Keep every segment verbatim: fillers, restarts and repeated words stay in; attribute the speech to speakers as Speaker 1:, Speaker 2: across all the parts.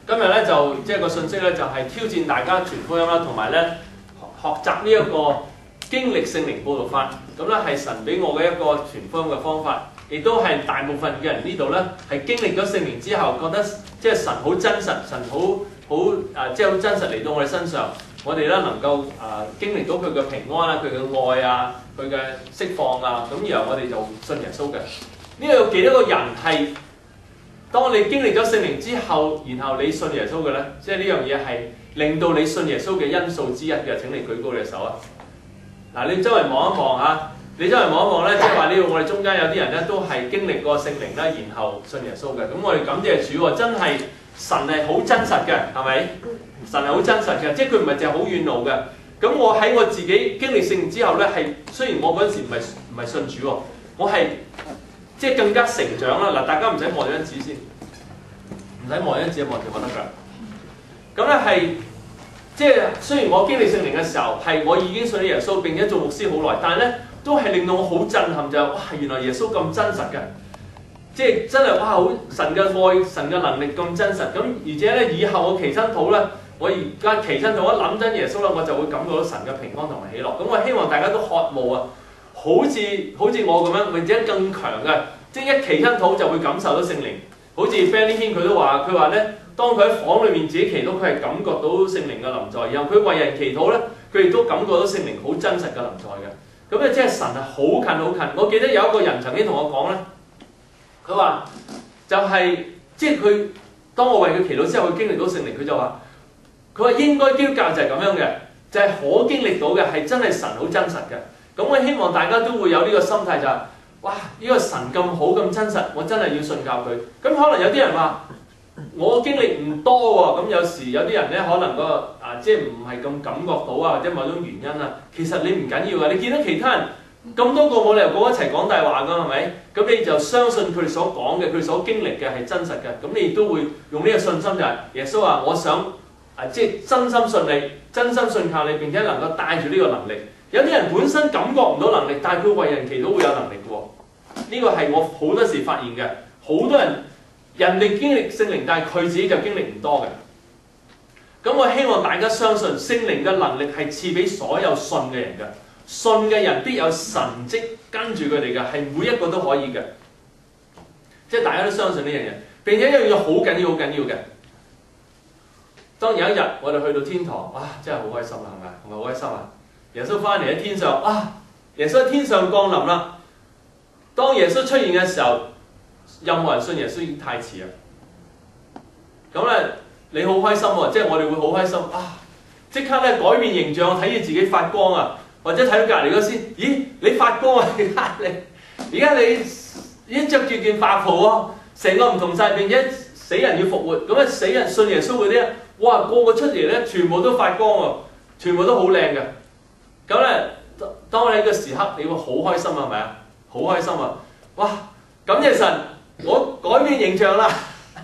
Speaker 1: 今日咧就即係個信息咧就係挑戰大家傳福音啦，同埋咧學習呢一個經歷聖靈佈道法。咁咧係神俾我嘅一個傳福音嘅方法，亦都係大部分嘅人呢度咧係經歷咗聖靈之後，覺得即係神好真實，神好好啊，即係好真實嚟到我哋身上，我哋咧能夠啊經歷到佢嘅平安啊，佢嘅愛啊，佢嘅釋放啊，咁然後我哋就信耶穌嘅。呢個有幾多個人係？當你經歷咗聖靈之後，然後你信耶穌嘅咧，即係呢樣嘢係令到你信耶穌嘅因素之一嘅。請你舉高你嘅手啊！嗱，你周圍望一望嚇，你周圍望一望咧，即係話呢度我哋中間有啲人咧都係經歷過聖靈啦，然後信耶穌嘅。咁我哋感謝主喎，真係神係好真實嘅，係咪？神係好真實嘅，即係佢唔係淨係好遠路嘅。咁我喺我自己經歷聖靈之後咧，係雖然我嗰陣時唔係唔係信主喎，我係。即係更加成長啦！嗱，大家唔使望張紙先，唔使望張紙，望條就得㗎。咁咧係即係雖然我經歷聖靈嘅時候係我已經信咗耶穌並且做牧師好耐，但係咧都係令到我好震撼就係、是、哇！原來耶穌咁真實嘅，即係真係哇！好神嘅愛、神嘅能力咁真實。咁而且咧以後我祈親禱咧，我而家祈親禱一諗真耶穌咧，我就會感覺到神嘅平安同埋喜樂。咁我希望大家都渴慕啊！好似好似我咁樣，或者更強嘅，即係一祈親禱就會感受到聖靈。好似 Benny Hinn 佢都話，佢話咧，當佢喺房裏面自己祈禱，佢係感覺到聖靈嘅臨在。然後佢為人祈禱咧，佢亦都感覺到聖靈好真實嘅臨在嘅。咁咧即係神係好近好近。我記得有一個人曾經同我講咧，佢話就係、是、即係佢當我為佢祈禱之後，佢經歷到聖靈，佢就話佢話應該基督教就係咁樣嘅，就係、是、可經歷到嘅係真係神好真實嘅。咁我希望大家都會有呢個心態就係、是，哇！呢、這個神咁好咁真實，我真係要信靠佢。咁可能有啲人話，我經歷唔多喎。咁有時有啲人咧，可能個啊即係唔係咁感覺到啊，或者某種原因啊。其實你唔緊要啊，你見到其他人咁多個冇理由個個一齊講大話㗎，係咪？咁你就相信佢哋所講嘅，佢所經歷嘅係真實嘅。咁你亦都會用呢個信心就係、是，耶穌話：我想啊，即係真心信你，真心信靠你，並且能夠帶住呢個能力。有啲人本身感覺唔到能力，但係佢為人祈禱會有能力嘅喎。呢個係我好多時發現嘅。好多人人哋經歷聖靈，但係佢自己就經歷唔多嘅。咁我希望大家相信聖靈嘅能力係賜俾所有信嘅人嘅。信嘅人必有神蹟跟住佢哋嘅，係每一個都可以嘅。即係大家都相信呢樣嘢。並且一樣嘢好緊要、好緊要嘅。當有一日我哋去到天堂，哇！真係好開心啦，係咪？係咪好開心啊？耶穌翻嚟喺天上，啊！耶穌喺天上降臨啦。當耶穌出現嘅時候，任何人信耶穌已經太遲啦。咁咧，你好開心喎，即係我哋會好開心啊！即刻咧改變形象，睇住自己發光啊，或者睇到隔離嗰先，咦？你發光啊！而家你，而家你已經着住件白袍喎，成個唔同晒，並且死人要復活，咁啊死人信耶穌嗰啲啊，哇！個個出嚟咧，全部都發光喎，全部都好靚嘅。咁咧，當你嘅時刻，你會好開心啊，係咪啊？好開心啊！哇！感謝神，我改變形象啦。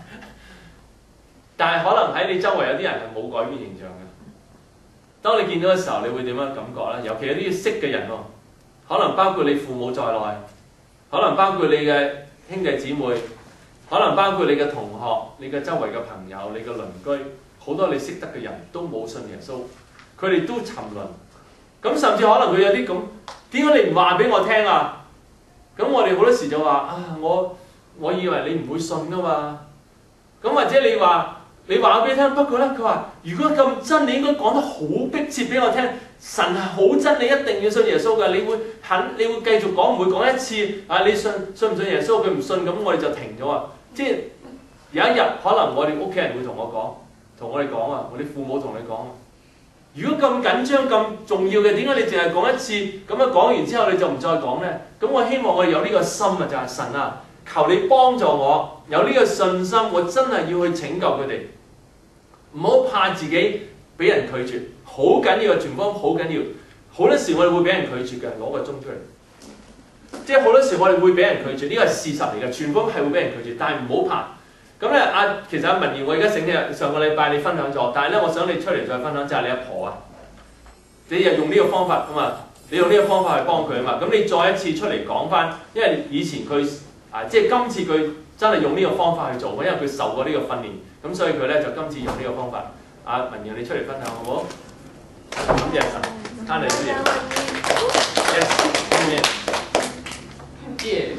Speaker 1: 但係可能喺你周圍有啲人係冇改變形象嘅。當你見到嘅時候，你會點樣感覺咧？尤其有啲識嘅人喎，可能包括你父母在內，可能包括你嘅兄弟姊妹，可能包括你嘅同學、你嘅周圍嘅朋友、你嘅鄰居，好多你識得嘅人都冇信耶穌，佢哋都沉淪。咁甚至可能佢有啲咁，點解你唔話俾我聽啊？咁我哋好多時就話啊，我我以為你唔會信噶嘛。咁或者你話你話俾我聽，不過咧佢話如果咁真，你應該講得好迫切俾我聽。神係好真，你一定要信耶穌㗎。你會肯，你會繼續講，唔會講一次啊？你信信唔信耶穌？佢唔信，咁我哋就停咗啊。即係有一日可能我哋屋企人會同我講，同我哋講啊，我哋父母同你講。如果咁緊張咁重要嘅，點解你淨係講一次？咁樣講完之後你就唔再講呢？咁我希望我哋有呢個心啊，就係神啊，求你幫助我有呢個信心，我真係要去拯救佢哋，唔好怕自己俾人拒絕，好緊要嘅傳福音，好緊要。好多時我哋會俾人拒絕嘅，攞個鐘出嚟，即係好多時我哋會俾人拒絕，呢個係事實嚟嘅，傳福音係會俾人拒絕，但係唔好怕。咁咧，阿其實阿文賢，我而家醒起上個禮拜你分享咗，但係咧，我想你出嚟再分享就係你阿婆啊，你又用呢個方法啊嘛，你用呢個方法去幫佢啊嘛，咁你再一次出嚟講翻，因為以前佢啊，即係今次佢真係用呢個方法去做，因為佢受過呢個訓練， 咁所以佢咧就今次用呢個方法。阿文耀你出嚟分享好唔好？感謝神，啱嚟主耶，yes， 感謝，耶，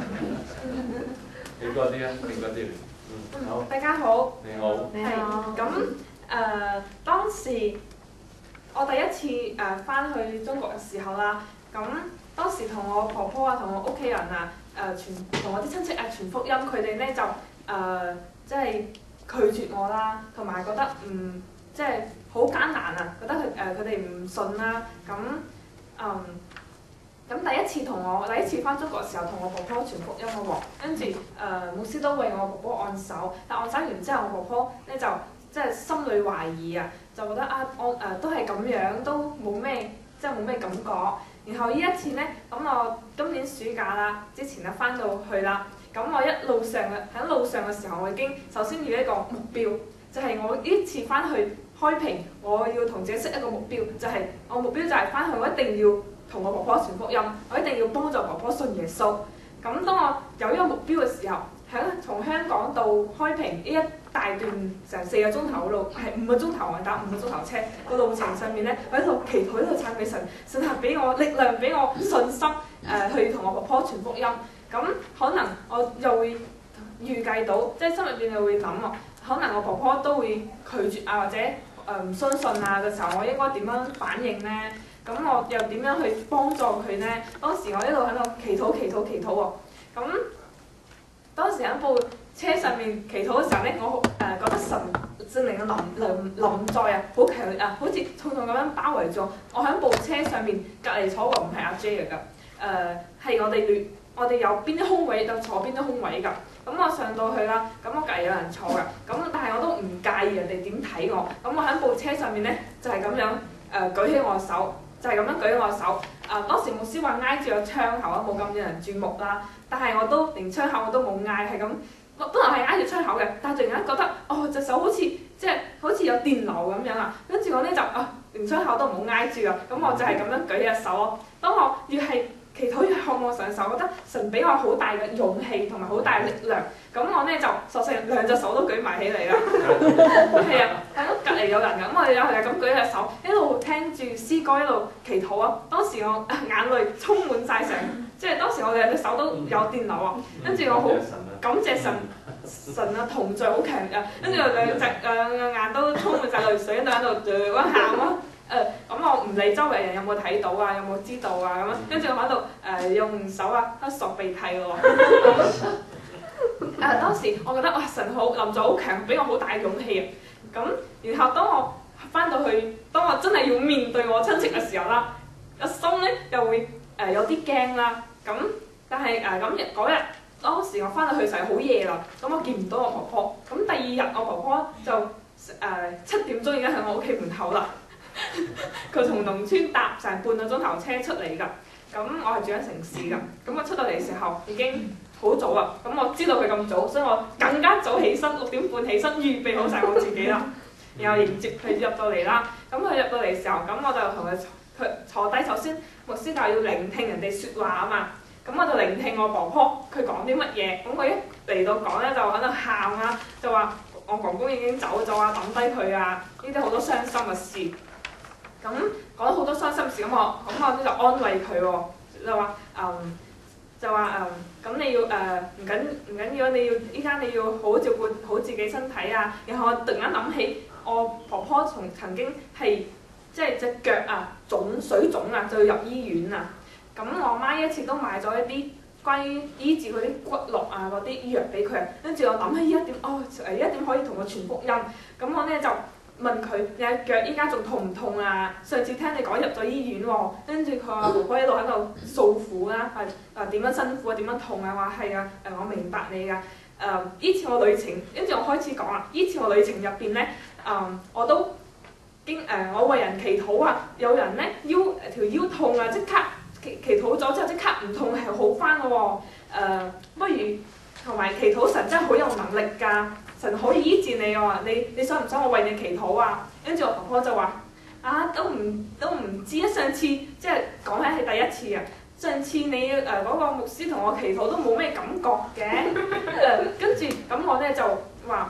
Speaker 1: 你嗰啲啊，你嗰啲，嗯，好，
Speaker 2: 大家好，
Speaker 1: 你好，
Speaker 2: 你好，咁誒當時我第一次誒翻去中國嘅時候啦，咁當時同我婆婆啊，同我屋企人啊，誒傳同我啲親戚啊傳福音，佢哋咧就誒即係拒絕我啦，同埋覺得唔即係好艱難啊，覺得佢誒佢哋唔信啦，咁嗯咁第一次同我第一次翻中國嘅時候，同我婆婆傳福音嘅喎，跟住誒牧師都為我婆婆按手，但按手完之後，我婆婆咧就即係心裏懷疑啊，就覺得啊我誒、呃、都係咁樣，都冇咩即係冇咩感覺。然後呢一次咧，咁我今年暑假啦，之前咧翻到去啦，咁我一路上嘅喺路上嘅時候，我已經首先要一個目標，就係、是、我呢次翻去開平，我要同自己 set 一個目標，就係、是、我目標就係翻去我一定要同我婆婆傳福音，我一定要幫助婆婆信耶穌。咁當我有呢個目標嘅時候，喺從香港到開平呢一大段成四個鐘頭嘅路，係五個鐘頭，我打五個鐘頭車個路程上面咧，我喺度祈禱，喺度讚美神，神係俾我力量，俾我信心，誒、呃、去同我婆婆傳福音。咁可能我又會預計到，即係心入邊又會諗喎，可能我婆婆都會拒絕啊，或者誒唔、呃、相信啊嘅時候，我應該點樣反應咧？咁我又點樣去幫助佢呢？當時我一路喺度祈禱、祈禱、祈禱喎。咁當時喺部車上面祈禱嘅時候呢，我誒、呃、覺得神聖靈嘅臨臨臨在啊，好強烈啊，好似重重咁樣包圍咗我。喺部車上面隔離坐個唔係阿 J 嚟㗎，誒、呃、係我哋聯，我哋有邊啲空位就坐邊啲空位㗎。咁我上到去啦，咁我隔離有人坐㗎，咁但係我都唔介意人哋點睇我。咁我喺部車上面呢，就係、是、咁樣誒、呃、舉起我手。就係咁樣舉我手，誒、呃、當時牧師話挨住個窗口啊，冇咁引人注目啦。但係我都連窗口我都冇挨，係咁，我本來係挨住窗口嘅，但係突然間覺得，哦隻手好似即係好似有電流咁樣啊。跟住我咧就啊，連窗口都唔好挨住啊。咁我就係咁樣舉隻手咯。當我越係祈禱越渴望上手，覺得神俾我好大嘅勇氣同埋好大嘅力量。咁我咧就索性兩隻手都舉埋起嚟啦。係啊，喺屋隔離有人㗎，咁我哋又係咁舉隻手，一路聽住詩歌，一路祈禱啊。當時我眼淚充滿晒成，即係當時我哋隻手都有電流啊。跟住我好感謝神，神啊同在好強啊。跟住我兩隻兩個眼都充滿晒淚水，喺度喺度咁喊咯。誒咁、呃、我唔理周圍人有冇睇到啊，有冇知道啊咁樣，跟住我喺度誒用手啊喺度索鼻涕喎。誒、呃、當時我覺得哇神好臨在好強，俾我好大嘅勇氣啊！咁然後當我翻到去，當我真係要面對我親戚嘅時候啦，個心咧又會誒、呃、有啲驚啦。咁但係誒咁日嗰日當時我翻到去就係好夜啦，咁我見唔到我婆婆。咁第二日我婆婆就誒七、呃、點鐘已經喺我屋企門口啦。佢從農村搭成半個鐘頭車出嚟㗎，咁我係住喺城市㗎，咁我出到嚟嘅時候已經好早啦，咁我知道佢咁早，所以我更加早起身，六點半起身，預備好晒我自己啦，然後迎接佢入到嚟啦。咁佢入到嚟嘅時候，咁我就同佢佢坐低，首先牧師就要聆聽人哋説話啊嘛，咁我就聆聽我婆婆佢講啲乜嘢，咁佢一嚟到講咧就喺度喊啊，就話我公公已經走咗啊，抌低佢啊，呢啲好多傷心嘅事。咁講咗好多傷心事，咁我咁我咧就安慰佢喎，就話嗯就話誒咁你要誒唔緊唔緊要，你要依家你要好好照顧好自己身體啊。然後我突然間諗起我婆婆從曾經係即係隻腳啊腫水腫啊，就要入醫院啊。咁我媽一次都買咗一啲關於醫治嗰啲骨骼啊嗰啲藥俾佢，跟住我諗起呢一點，哦誒一點可以同佢傳福音。咁我咧就問佢：你隻腳依家仲痛唔痛啊？上次聽你講入咗醫院喎，跟住佢話婆婆一路喺度訴苦啦，係誒點樣辛苦啊，點樣痛啊？話係啊，誒我明白你㗎。誒依次我旅程，跟住我開始講啦。依次我旅程入邊咧，誒、呃、我都經誒、呃、我為人祈禱啊，有人咧腰條腰痛啊，即刻祈祈禱咗之後即刻唔痛係好翻嘅喎。誒不如同埋祈禱神真係好有能力㗎。神可以醫治你喎，你你想唔想我為你祈禱啊？跟住我婆婆就話：啊，都唔都唔知啊！上次即係講起係第一次啊。上次你誒嗰、呃那個牧師同我祈禱都冇咩感覺嘅。誒跟住咁我咧就話誒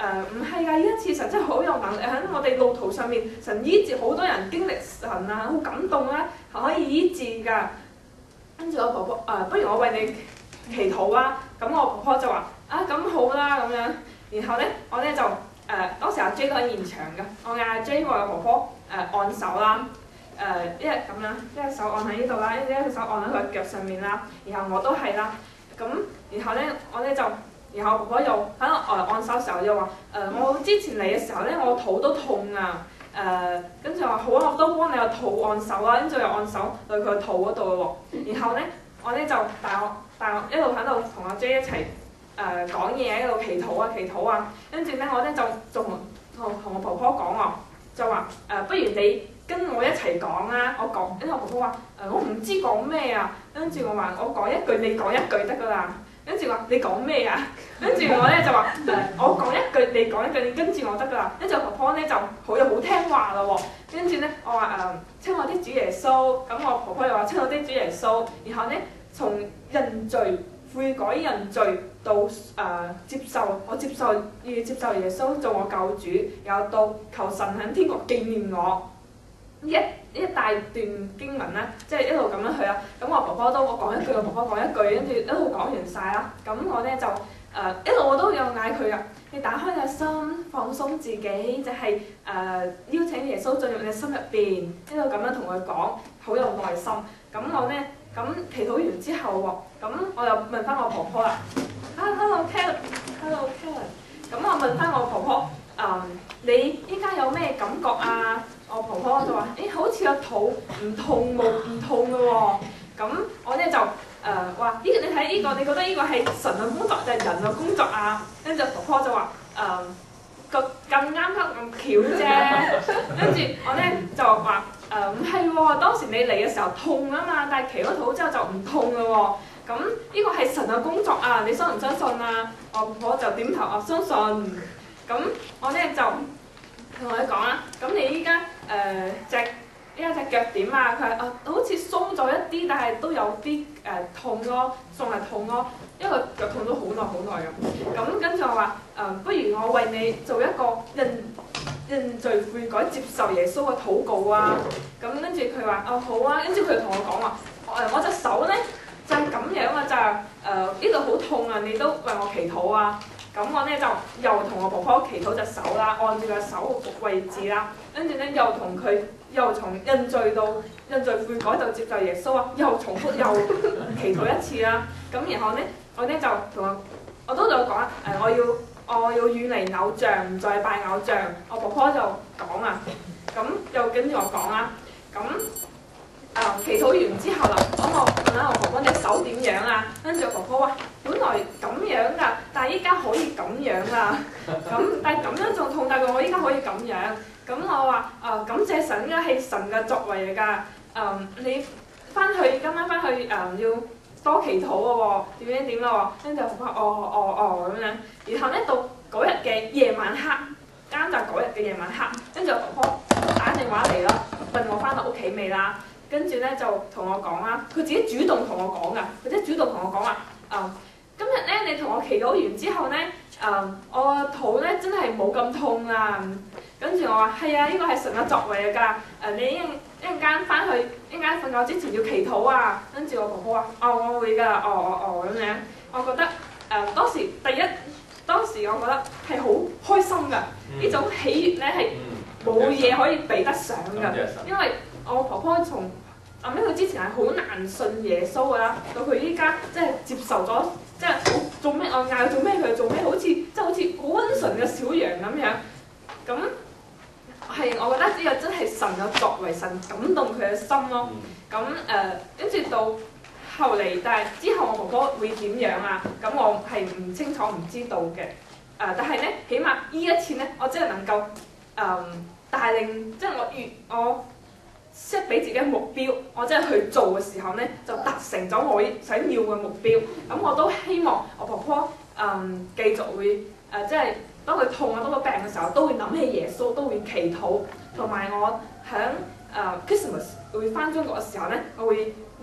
Speaker 2: 唔係㗎，呢一次神真係好有能力喺我哋路途上面，神醫治好多人經歷神啊，好感動啦，係可以醫治㗎。跟住我婆婆誒、呃，不如我為你祈禱啊。咁我婆婆就話啊，咁好啦咁樣。然後咧，我咧就誒、呃、當時阿 J 都喺現場㗎，我嗌阿 J 為我婆婆誒、呃、按手啦。誒、呃、一日咁樣，一隻手按喺呢度啦，一隻手按喺佢腳上面啦。然後我都係啦。咁然後咧，我咧就。然後婆婆又喺度誒按手嘅時候又話誒、呃，我之前嚟嘅時候咧，我肚都痛啊誒，跟住話好啊，我都幫你個肚按手啦，跟住又按手去佢個肚嗰度咯喎。然後咧，我咧就帶我帶我一路喺度同阿 J 一齊誒講嘢，一路祈禱啊祈禱啊。跟住咧，我咧就仲同同我婆婆講喎，就話誒、呃，不如你跟我一齊講啊。我講，跟住我婆婆話誒、呃，我唔知講咩啊。跟住我話我講一句，你講一句得㗎啦。跟住話你講咩啊？跟住我咧就話誒、呃，我講一句，你講一句，你跟住我得㗎啦。跟住我婆婆咧就好又好聽話啦喎。跟住咧我話誒，親愛的主耶穌，咁我婆婆又話親愛的主耶穌。然後咧從認罪悔改認罪到誒、呃、接受，我接受要接受耶穌做我救主，又到求神喺天國紀念我。一一大段經文咧，即係一路咁樣去啦。咁我婆婆都我講一句，我婆婆講一句，跟住一路講完晒啦。咁我咧就誒、呃、一路我都有嗌佢噶，你打開個心，放鬆自己，就係、是、誒、呃、邀請耶穌進入你心入邊，一路咁樣同佢講，好有耐心。咁我咧咁祈禱完之後喎，咁我又問翻我婆婆啦。Hello Karen，Hello Karen。咁我問翻我婆婆誒、呃，你依家有咩感覺啊？我婆婆就話：誒、欸，好似個肚唔痛冇唔痛嘅喎。咁我咧就誒話：呢、呃、個你睇呢、這個，你覺得呢個係神嘅工作定係人嘅工作啊？跟住婆婆就話：誒、呃，個咁啱得咁巧啫。跟住我咧就話：誒唔係喎，當時你嚟嘅時候痛啊嘛，但係祈咗禱之後就唔痛嘅喎。咁呢個係神嘅工作啊，你相唔相信啊？我婆婆就點頭，我相信。咁我咧就同佢講啦，咁你依家誒隻依家隻腳點啊？佢話啊好似鬆咗一啲，但係都有啲誒、呃、痛咯，仲係痛咯，因為腳痛咗好耐好耐咁。咁跟住我話誒、呃，不如我為你做一個認認罪悔改接受耶穌嘅禱告啊！咁跟住佢話啊好啊，跟住佢同我講話誒，我隻手咧就係、是、咁樣啊，就係誒呢度好痛啊，你都為我祈禱啊！咁我咧就又同我婆婆祈禱隻手啦，按住個手位置啦，跟住咧又同佢又從認罪到認罪悔改到接受耶穌啊，又重複又祈禱一次啦。咁然後咧我咧就同我我都同佢講誒，我要我要遠離偶像，唔再拜偶像。我婆婆就講啊，咁又跟住我講啦，咁。誒、呃、祈禱完之後啦，咁我問下我婆婆隻手點樣啊？跟住我婆婆話：本來咁樣㗎，但係依家可以咁樣啦。咁但係咁樣仲痛，但係我依家可以咁樣。咁我話誒、呃、感謝神，應該係神嘅作為嚟㗎。誒、呃、你翻去今晚翻去誒、呃、要多祈禱嘅喎，點樣點啦喎？跟住我婆婆哦哦哦咁樣。然後咧到嗰日嘅夜晚黑，啱就嗰日嘅夜晚黑，跟住我婆婆打電話嚟咯，問我翻到屋企未啦？跟住咧就同我講啦，佢自己主動同我講噶，佢即係主動同我講話，誒、呃、今日咧你同我祈禱完之後咧，誒、呃、我個肚咧真係冇咁痛啊。跟住我話係啊，呢個係神嘅作為嚟㗎。誒、呃、你一一陣間翻去一陣間瞓覺之前要祈禱啊。跟住我婆婆話：哦，我會㗎，哦哦哦咁樣。我覺得誒、呃、當時第一當時我覺得係好開心㗎，呢、嗯、種喜悅咧係冇嘢可以比得上㗎，因為我婆婆從後尾佢之前係好難信耶穌㗎啦，到佢依家即係接受咗，即係好做咩我嗌佢做咩佢就做咩，好似即係好似好溫順嘅小羊咁樣。咁係我覺得呢個真係神嘅作為，神感動佢嘅心咯。咁誒跟住到後嚟，但係之後我婆婆會點樣啊？咁我係唔清楚唔知道嘅。誒、呃、但係咧，起碼呢一次咧，我真係能夠誒、呃、帶領，即係我越我。set 俾自己嘅目標，我真係去做嘅時候咧，就達成咗我想要嘅目標。咁我都希望我婆婆嗯繼續會誒、呃，即係當佢痛啊、當佢病嘅時候，都會諗起耶穌，都會祈禱。同埋我喺誒、呃、Christmas 會翻中國嘅時候咧，我會又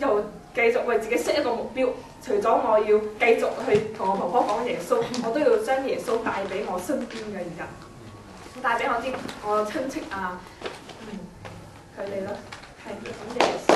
Speaker 2: 繼續為自己 set 一個目標。除咗我要繼續去同我婆婆講耶穌，我都要將耶穌帶俾我身邊嘅人，帶俾我啲我親戚啊，嗯，佢哋咯，係咁嘅耶穌。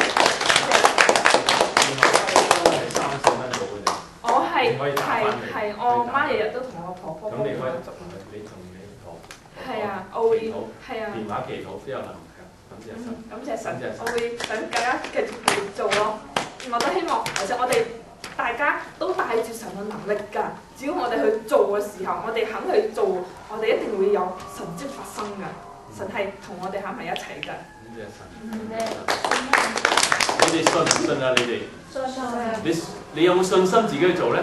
Speaker 1: 係三四蚊到嘅啫。
Speaker 2: 我係
Speaker 1: 可以打返嚟
Speaker 2: 係係，我媽日日都同我婆婆
Speaker 1: 咁你可以
Speaker 2: 做。
Speaker 1: 你同你婆
Speaker 2: 係啊，我會
Speaker 1: 祈禱
Speaker 2: 係啊。
Speaker 1: 電話祈禱都有能力㗎，感謝神。
Speaker 2: 感謝神
Speaker 1: 感謝神，
Speaker 2: 我會等大家繼續去做咯。我都希望，其實我哋大家都帶住神嘅能力㗎。只要我哋去做嘅時候，我哋肯去做，我哋一定會有神蹟發生㗎。神係同我哋喺埋一齊㗎。
Speaker 1: 感謝神。
Speaker 2: 嗯、
Speaker 1: 你哋信唔信啊？你哋？
Speaker 2: 信啊！
Speaker 1: 你你有冇信心自己去做咧？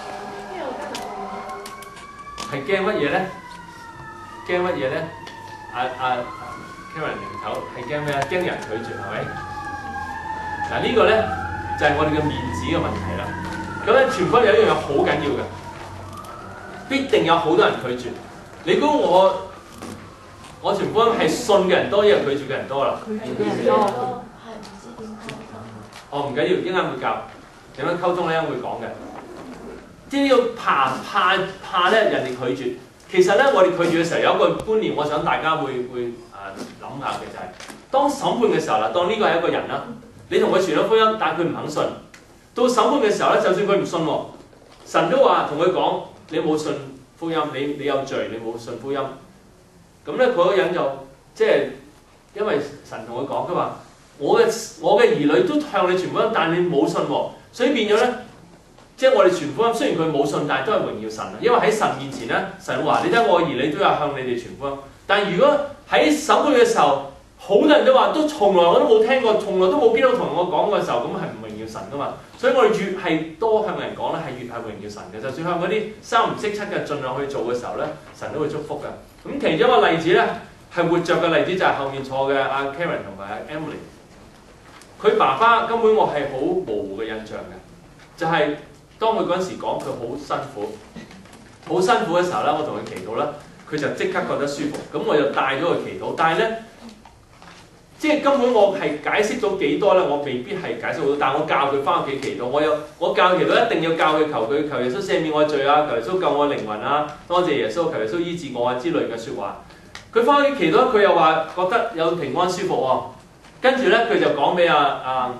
Speaker 1: 係驚乜嘢咧？驚乜嘢咧？阿阿 Karen 零頭係驚咩啊？驚人拒絕係咪？嗱呢個咧就係我哋嘅面子嘅問題啦。咁咧傳福音有一樣嘢好緊要嘅，必定有好多人拒絕。你估我我傳福音係信嘅人多，抑係拒絕嘅人多啦？
Speaker 3: 拒絕嘅人多，係唔知點溝通。
Speaker 1: 哦，唔緊要，一陣間會教點樣溝通咧，會講嘅。即係要怕怕怕咧，人哋拒絕。其實咧，我哋拒絕嘅時候有一個觀念，我想大家會會啊諗下嘅就係、是，當審判嘅時候啦，當呢個係一個人啦，你同佢傳咗福音，但係佢唔肯信。到審判嘅時候咧，就算佢唔信喎，神都話同佢講：你冇信福音，你你有罪，你冇信福音。咁咧，嗰個人就即係因為神同佢講，佢話我嘅我嘅兒女都向你傳福音，但係你冇信喎，所以變咗咧。即係我哋傳福音，雖然佢冇信，但係都係榮耀神啊！因為喺神面前咧，神話你睇我嘅兒女都有向你哋傳福音。但係如果喺審判嘅時候，好多人都話都從來我都冇聽過，從來都冇邊個同我講嘅時候，咁係唔榮耀神噶嘛？所以我哋越係多向人講咧，係越係榮耀神嘅。就算向嗰啲三唔識七嘅盡量去做嘅時候咧，神都會祝福嘅。咁其中一個例子咧，係活着嘅例子就係後面坐嘅阿 Karen 同埋阿 Emily。佢爸爸根本我係好模糊嘅印象嘅，就係、是。當佢嗰陣時講佢好辛苦，好辛苦嘅時候咧，我同佢祈禱啦，佢就即刻覺得舒服。咁我就帶咗佢祈禱，但係咧，即係根本我係解釋咗幾多咧，我未必係解釋好多。但係我教佢翻屋企祈禱，我有我教佢祈禱一定要教佢求佢求耶穌赦免我罪啊，求耶穌救我靈魂啊，多謝耶穌，求耶穌醫治我啊之類嘅説話。佢翻屋企祈禱，佢又話覺得有平安舒服喎。跟住咧，佢就講俾阿阿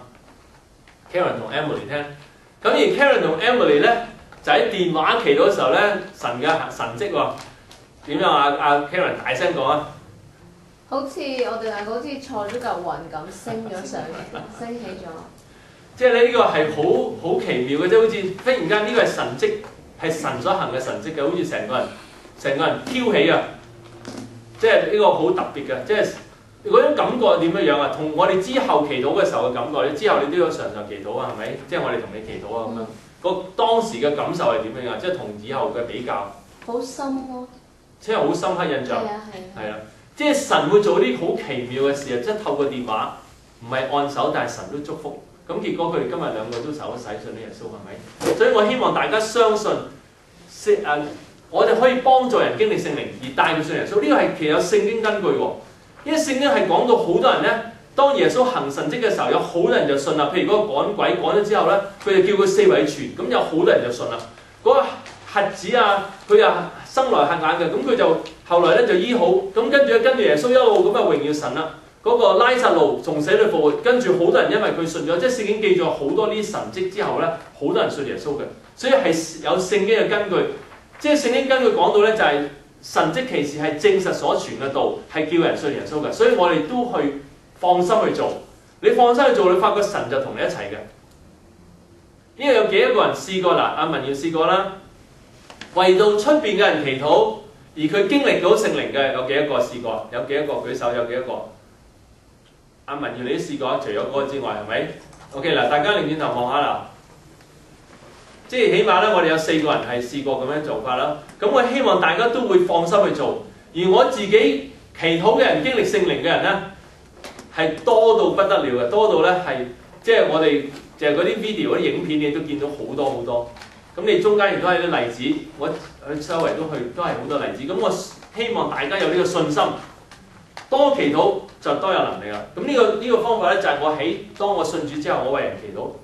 Speaker 1: Karen 同 Emily 聽。咁而 Karen 同 Emily 咧，就喺電話祈禱嘅時候咧，神嘅神蹟喎，點樣啊？阿 Karen 大聲講啊！
Speaker 3: 好似我哋兩個好似坐咗嚿雲咁升咗上嚟，升起咗。
Speaker 1: 即係咧呢個係好好奇妙嘅，即係好似忽然間呢個係神蹟，係神所行嘅神蹟嘅，好似成個人成個人飄起啊！即係呢個好特別嘅，即係嗰種感覺點樣樣啊？同我哋之後祈禱嘅時候嘅感覺，你之後你都要常常祈禱啊，係咪？即係我哋同你祈禱啊咁樣。個當時嘅感受係點樣啊？即係同以後嘅比較，
Speaker 3: 好深咯，
Speaker 1: 即係好深刻印象。
Speaker 3: 係啊係。
Speaker 1: 係啊，即係神會做啲好奇妙嘅事啊！即係透過電話，唔係按手，但係神都祝福。咁結果佢哋今日兩個都受咗洗信呢耶穌，係咪？所以我希望大家相信，聖誒，我哋可以幫助人經歷聖靈，而帶佢信耶穌。呢個係其實有聖經根據喎。因為聖經係講到好多人咧，當耶穌行神蹟嘅時候，有好多人就信啦。譬如嗰個趕鬼趕咗之後咧，佢就叫佢四圍傳，咁有好多人就信啦。嗰、那個瞎子啊，佢又生來瞎眼嘅，咁佢就後來咧就醫好，咁跟住跟住耶穌一路咁啊榮耀神啦。嗰、那個拉撒路從死裏復活，跟住好多人因為佢信咗，即係聖經記咗好多呢啲神蹟之後咧，好多人信耶穌嘅，所以係有聖經嘅根據。即係聖經根據講到咧，就係、是。神蹟奇事係證實所傳嘅道，係叫人信耶穌嘅，所以我哋都去放心去做。你放心去做，你發覺神就同你一齊嘅。呢個有幾多個人試過啦？阿文耀試過啦。為到出邊嘅人祈禱，而佢經歷到聖靈嘅有幾多個試過？有幾多個舉手？有幾多個？阿文耀你都試過，除咗嗰個之外，係咪 ？OK 嗱，大家擰轉頭望下啦。即係起碼咧，我哋有四個人係試過咁樣做法啦。咁我希望大家都會放心去做。而我自己祈禱嘅人、經歷聖靈嘅人咧，係多到不得了嘅，多到咧係即係我哋就係嗰啲 video 嗰啲影片，你都見到好多好多。咁你中間亦都係啲例子，我去周圍都去都係好多例子。咁我希望大家有呢個信心，多祈禱就多有能力啦。咁呢個呢個方法咧就係我喺當我信主之後，我為人祈禱。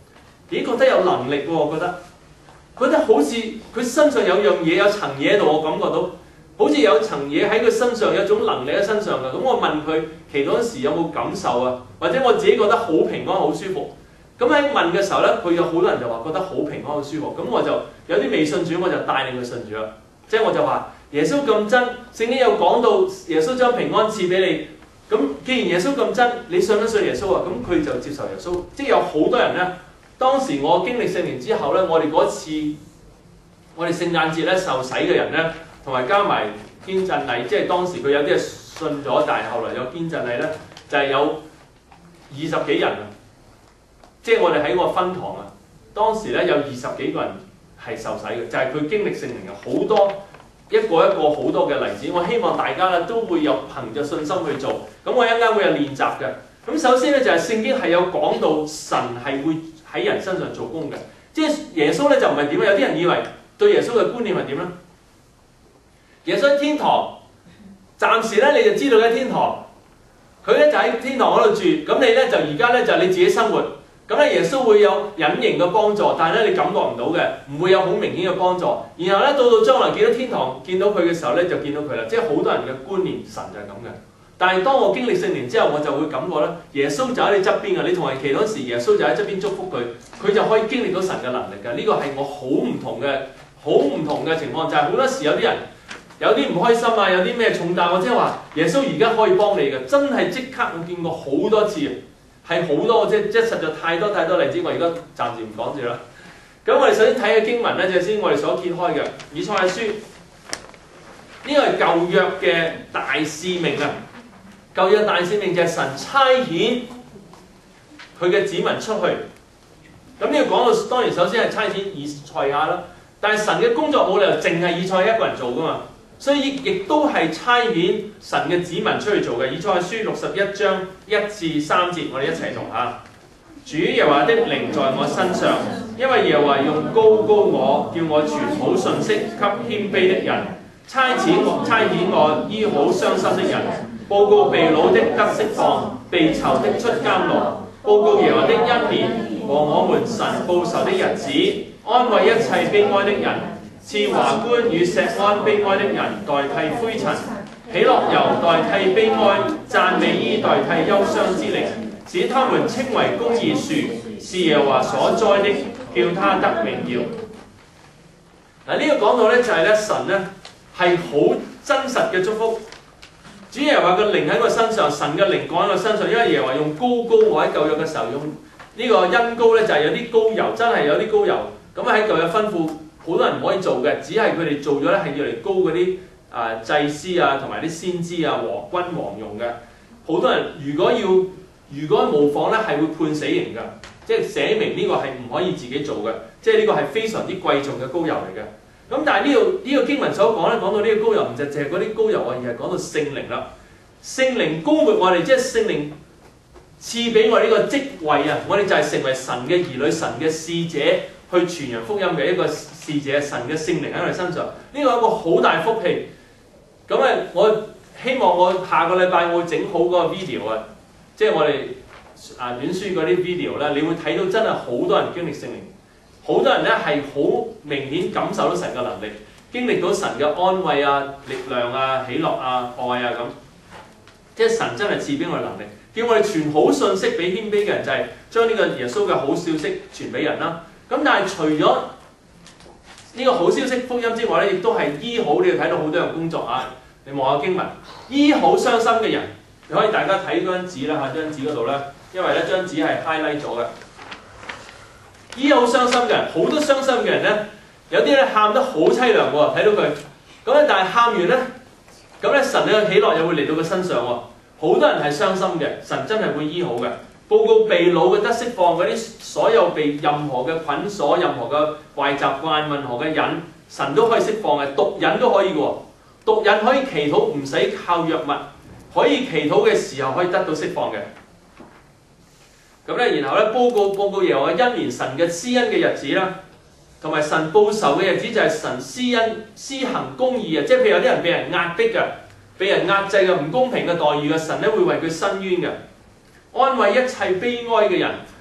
Speaker 1: 咦覺得有能力喎，我覺得覺得好似佢身上有樣嘢有層嘢喺度，我感覺到好似有層嘢喺佢身上，有種能力喺身上㗎。咁我問佢祈禱嗰時有冇感受啊？或者我自己覺得好平安好舒服。咁喺問嘅時候咧，佢有好多人就話覺得好平安好舒服。咁我就有啲未信主，我就帶領佢信主啦。即係我就話耶穌咁真，聖經有講到耶穌將平安賜俾你。咁既然耶穌咁真，你信唔信耶穌啊？咁佢就接受耶穌。即係有好多人咧，當時我經歷聖靈之後咧，我哋嗰次我哋聖誕節咧受洗嘅人咧，同埋加埋堅振禮，即係當時佢有啲係信咗，但係後來有堅振禮咧，就係、是、有二十幾人啊！即係我哋喺個分堂啊，當時咧有二十幾個人係受洗嘅，就係、是、佢經歷聖靈嘅好多一個一個好多嘅例子。我希望大家咧都會有憑着信心去做。咁我一陣間會有練習嘅。咁首先咧就係、是、聖經係有講到神係會喺人身上做工嘅，即係耶穌咧就唔係點啊？有啲人以為對耶穌嘅觀念係點咧？耶穌喺天堂，暫時咧你就知道喺天堂，佢咧就喺天堂嗰度住。咁你咧就而家咧就你自己生活。咁咧耶穌會有隱形嘅幫助，但係咧你感覺唔到嘅，唔會有好明顯嘅幫助。然後咧到到將來見到天堂，見到佢嘅時候咧就見到佢啦。即係好多人嘅觀念，神就係咁嘅。但係當我經歷聖靈之後，我就會感覺咧，耶穌就喺你側邊嘅。你同人祈禱時，耶穌就喺側邊祝福佢，佢就可以經歷到神嘅能力嘅。呢個係我好唔同嘅，好唔同嘅情況，就係、是、好多時有啲人有啲唔開心啊，有啲咩重擔，我即係話耶穌而家可以幫你嘅，真係即刻我見過好多次。係好多，即即實在太多太多例子，我而家暫時唔講住啦。咁我哋首先睇嘅經文咧，就先我哋所揭開嘅以賽亞書，呢個係舊約嘅大使命啊！舊約大使命就係神差遣佢嘅子民出去。咁呢個講到當然首先係差遣以賽亞啦，但係神嘅工作冇理由淨係以賽亞一個人做噶嘛。所以亦都係差遣神嘅子民出去做嘅。以賽亞書六十一章一至三節，我哋一齊讀下。主耶和華的靈在我身上，因為耶和華用膏膏我，叫我傳好信息給謙卑的人，差遣我差遣我醫好傷心的人，報告被擄的得釋放，被囚的出監牢，報告耶和華的恩年和我們神報仇的日子，安慰一切悲哀的人。賜華冠與錫安悲哀的人代替灰塵，喜樂油代替悲哀，讚美衣代替憂傷之靈，使他們稱為公義樹，是耶和華所栽的，叫他得榮耀。嗱、這、呢個講到咧就係咧神咧係好真實嘅祝福。主耶和華嘅靈喺我身上，神嘅靈降喺我身上，因為耶和華用膏膏我喺舊約嘅時候用呢個恩膏咧就係有啲膏油，真係有啲膏油。咁喺舊約吩咐。好多人唔可以做嘅，只係佢哋做咗咧，係要嚟膏嗰啲啊祭司啊，同埋啲先知啊、王君王用嘅。好多人如果要如果模仿咧，係會判死刑㗎，即係寫明呢個係唔可以自己做嘅，即係呢個係非常之貴重嘅膏油嚟嘅。咁但係呢度呢個經文所講咧，講到呢個膏油唔就淨係嗰啲膏油啊，而係講到聖靈啦。聖靈膏抹我哋，即係聖靈賜俾我呢個職位啊！我哋就係成為神嘅兒女、神嘅使者。去傳揚福音嘅一個使者，神嘅聖靈喺我哋身上，呢個係一個好大福氣。咁啊，我希望我下個禮拜我會整好嗰個 video 啊，即係我哋啊短書嗰啲 video 咧，你會睇到真係好多人經歷聖靈，好多人咧係好明顯感受到神嘅能力，經歷到神嘅安慰啊、力量啊、喜樂啊、愛啊咁，即係神真係賜俾我哋能力，叫我哋傳好信息俾謙卑嘅人，就係將呢個耶穌嘅好消息傳俾人啦。咁但係除咗呢個好消息福音之外咧，亦都係醫好。你要睇到好多樣工作啊！你望下經文，醫好傷心嘅人，你可以大家睇嗰張紙啦嚇，張紙嗰度咧，因為咧張紙係 highlight 咗嘅。醫好傷心嘅人，好多傷心嘅人咧，有啲咧喊得好凄涼喎，睇到佢咁咧，但係喊完咧，咁咧神嘅喜樂又會嚟到佢身上喎。好多人係傷心嘅，神真係會醫好嘅。報告被擄嘅得釋放，嗰啲所有被任何嘅捆鎖、任何嘅壞習慣、任何嘅癮，神都可以釋放嘅。毒癮都可以嘅喎，毒癮可以祈禱唔使靠藥物，可以祈禱嘅時候可以得到釋放嘅。咁咧，然後咧報告報告耶和華恩年神嘅施恩嘅日子啦，同埋神報仇嘅日子就係神施恩施行公義啊！即係譬如有啲人被人壓迫嘅、被人壓制嘅、唔公平嘅待遇嘅，神咧會為佢伸冤嘅。安慰一切悲哀嘅人，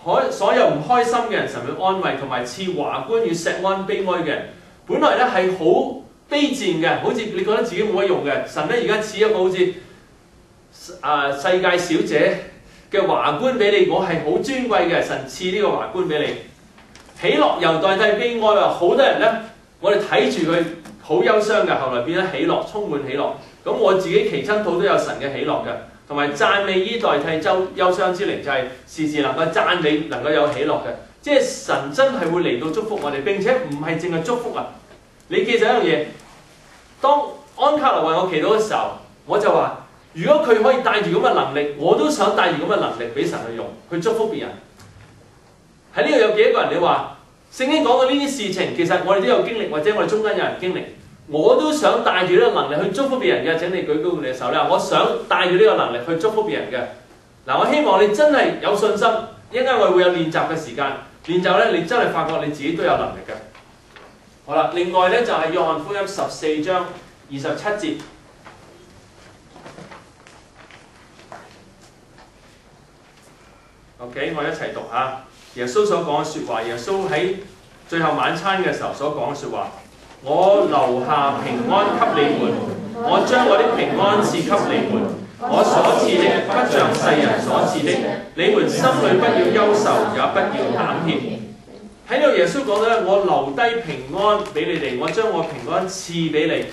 Speaker 1: 可所有唔開心嘅人，神會安慰，同埋賜華冠與錫安悲哀嘅人。本來咧係好卑賤嘅，好似你覺得自己冇乜用嘅，神咧而家賜一個好似啊世界小姐嘅華冠俾你，我係好尊貴嘅，神賜呢個華冠俾你。喜樂又代替悲哀啊！好多人咧，我哋睇住佢好憂傷嘅，後來變咗喜樂，充滿喜樂。咁我自己祈親禱都有神嘅喜樂嘅，同埋讚美衣代替憂憂傷之靈，就係、是、時時能夠讚美，能夠有喜樂嘅。即係神真係會嚟到祝福我哋，並且唔係淨係祝福啊！你記住一樣嘢，當安卡勒為我祈禱嘅時候，我就話：如果佢可以帶住咁嘅能力，我都想帶住咁嘅能力俾神去用，去祝福別人。喺呢度有幾多個人？你話聖經講嘅呢啲事情，其實我哋都有經歷，或者我哋中間有人經歷。我都想帶住呢個能力去祝福別人嘅。請你舉高你嘅手啦！我想帶住呢個能力去祝福別人嘅。嗱，我希望你真係有信心。一陣間我哋會有練習嘅時間，練習咧，你真係發覺你自己都有能力嘅。好啦，另外咧就係、是、約翰福音十四章二十七節。OK， 我一齊讀下耶穌所講嘅説話。耶穌喺最後晚餐嘅時候所講嘅説話：我留下平安給你們，我將我的平安賜給你們。我所賜的不像世人所賜的，你們心裏不要憂愁，也不要膽怯。喺度耶穌講咧，我留低平安俾你哋，我將我平安賜俾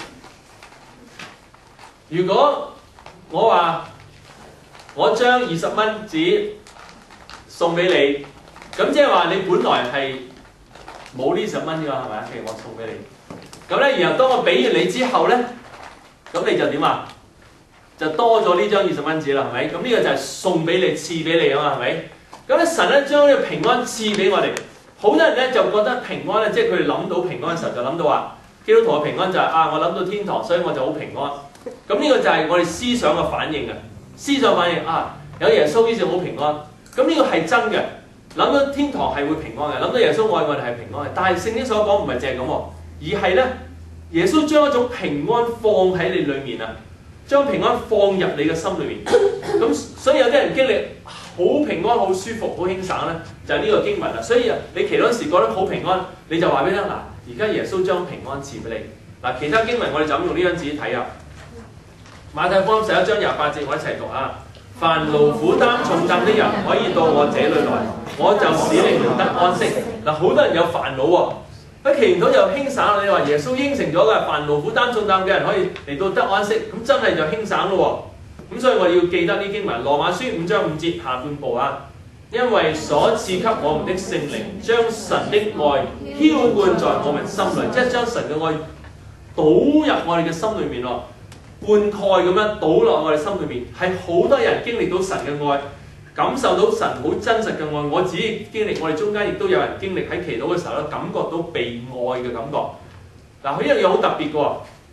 Speaker 1: 你。如果我話我將二十蚊紙送俾你，咁即係話你本來係冇呢十蚊㗎，係咪？譬如我送俾你，咁咧，然後當我俾完你之後咧，咁你就點啊？就多咗呢張二十蚊紙啦，係咪？咁呢個就係送俾你、賜俾你啊嘛，係咪？咁咧神咧將呢個平安賜俾我哋。好多人咧就覺得平安咧，即係佢哋諗到平安嘅時候就諗到話，基督徒嘅平安就係、是、啊，我諗到天堂，所以我就好平安。咁呢個就係我哋思想嘅反應啊！思想反應啊，有耶穌於是好平安。咁呢個係真嘅，諗到天堂係會平安嘅，諗到耶穌愛我哋係平安嘅。但係聖經所講唔係淨係咁喎，而係咧耶穌將一種平安放喺你裡面啊！將平安放入你嘅心裏面，咁所以有啲人經歷好平安、好舒服、好輕省咧，就係、是、呢個經文啦。所以你祈禱嗰時覺得好平安，你就話俾佢聽嗱，而家耶穌將平安賜俾你。嗱，其他經文我哋就咁用呢張紙睇啊。馬太福音十一章廿八節，我一齊讀啊。凡勞苦擔重擔的人可以到我這裏來，我就使你們得安息。嗱，好多人有煩惱喎。佢祈禱就輕省，你話耶穌應承咗嘅，凡勞苦擔重擔嘅人可以嚟到得安息，咁真係就輕省咯喎。咁所以我要記得呢經文，羅馬書五章五節下半部啊，因為所賜給我們的聖靈，將神的愛澆灌在我們心裏，即係將神嘅愛倒入我哋嘅心裏面咯，灌溉咁樣倒落我哋心裏面，係好多人經歷到神嘅愛。感受到神好真實嘅愛，我自己經歷，我哋中間亦都有人經歷喺祈禱嘅時候咧，感覺到被愛嘅感覺。嗱，佢一樣嘢好特別嘅喎，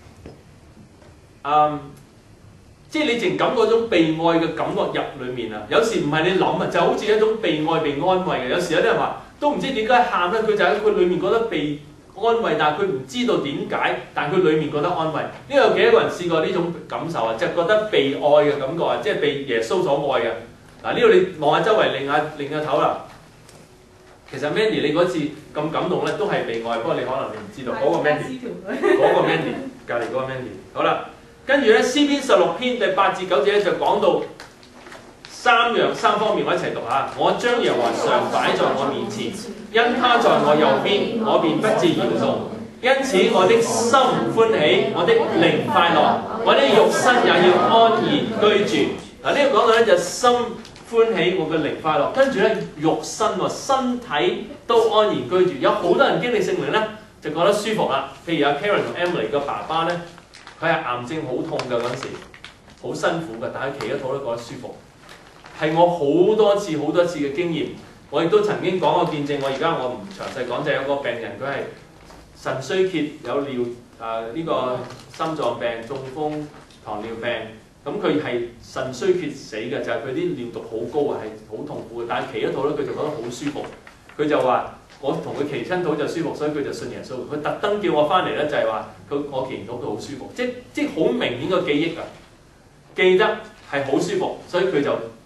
Speaker 1: 嗯，即係你淨感覺嗰種被愛嘅感覺入裡面啊。有時唔係你諗啊，就好似一種被愛、被安慰嘅。有時有啲人話都唔知點解喊咧，佢就喺佢裡面覺得被安慰，但係佢唔知道點解，但係佢裡面覺得安慰。呢個有幾多個人試過呢種感受啊？即係覺得被愛嘅感覺啊，即係被耶穌所愛嘅。嗱，呢度你望下周圍，擰下擰下頭啦。其實 Mandy 你嗰次咁感動咧，都係被愛，不過你可能你唔知道嗰個 Mandy，嗰個 Mandy 隔離嗰個 Mandy。好啦，跟住咧詩篇十六篇第八至九節咧就講到三樣三方面，我一齊讀下。我將耶和華常擺在我面前，因他在我右邊，我便不致搖動。因此我的心歡喜，我的靈快樂，我的肉身也要安然居住。嗱，呢個講到咧就心歡喜，我嘅靈快樂，跟住咧肉身喎，身體都安然居住。有好多人經歷聖靈咧，就覺得舒服啦。譬如阿 Karen 同 Emily 個爸爸咧，佢係癌症好痛㗎嗰陣時，好辛苦㗎，但係祈咗禱都覺得舒服。係我好多次好多次嘅經驗，我亦都曾經講過見證。我而家我唔詳細講，就係有個病人佢係腎衰竭，有尿啊呢個心臟病、中風、糖尿病。咁佢係腎衰竭死嘅，就係佢啲尿毒好高啊，係好痛苦嘅。但係祈咗禱咧，佢就覺得好舒服。佢就話：我同佢祈親禱就舒服，所以佢就信耶穌。佢特登叫我翻嚟咧，就係話佢我祈禱到好舒服，即即好明顯個記憶啊，記得係好舒服，所以佢就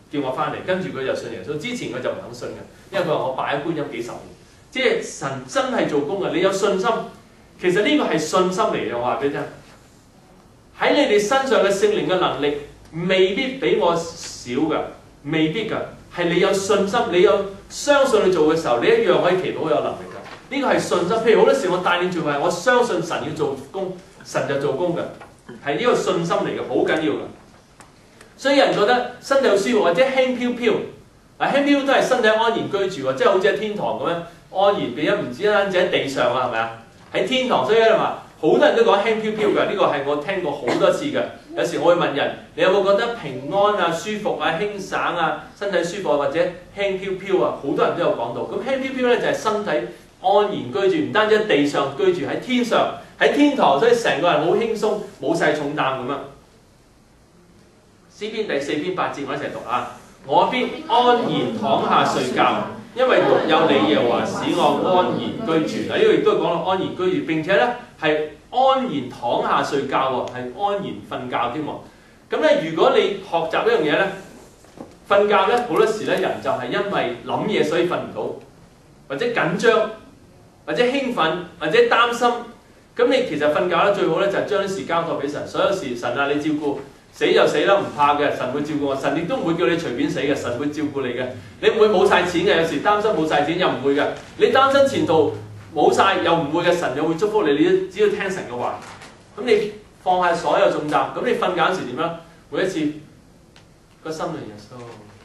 Speaker 1: 叫我翻嚟，跟住佢就信耶穌。之前佢就唔肯信嘅，因為佢話我拜咗觀音幾十年。即係神真係做工嘅，你有信心。其實呢個係信心嚟嘅，我話俾你聽。喺你哋身上嘅聖靈嘅能力未必比我少㗎，未必㗎。係你有信心，你有相信你做嘅時候，你一樣可以祈禱有能力㗎。呢個係信心。譬如好多時我帶領聚會，我相信神要做工，神就做工㗎。係呢個信心嚟嘅，好緊要㗎。所以有人覺得身體好舒服或者輕飄飄，嗱輕飄飄都係身體安然居住喎，即係好似喺天堂咁樣安然，變咗唔止單止喺地上啊，係咪啊？喺天堂，所以咧話好多人都講輕飄飄㗎，呢個係我聽過好多次㗎。有時我會問人：你有冇覺得平安啊、舒服啊、輕省啊、身體舒服啊，或者輕飄飄啊？好多人都有講到。咁輕飄飄咧就係身體安然居住，唔單止喺地上居住，喺天上喺天堂，所以成個人好輕鬆，冇晒重擔咁樣。詩篇第四篇八節，我一齊讀啊！我必安然躺下睡覺，因為獨有你耶和華使我安然居住。嗱，呢個亦都講到安然居住，並且咧係安然躺下睡覺喎，係安然瞓覺添喎。咁咧，如果你學習一樣嘢咧，瞓覺咧好多時咧人就係因為諗嘢所以瞓唔到，或者緊張，或者興奮，或者擔心。咁你其實瞓覺咧最好咧就係將啲事交託俾神，所有事神啊你照顧。死就死啦，唔怕嘅，神會照顧我。神亦都唔會叫你隨便死嘅，神會照顧你嘅。你唔會冇晒錢嘅，有時擔心冇晒錢又唔會嘅。你擔心前途冇晒又唔會嘅，神又會祝福你。你只要聽神嘅話，咁你放下所有重擔，咁你瞓覺嗰時點樣？每一次個心裏耶穌，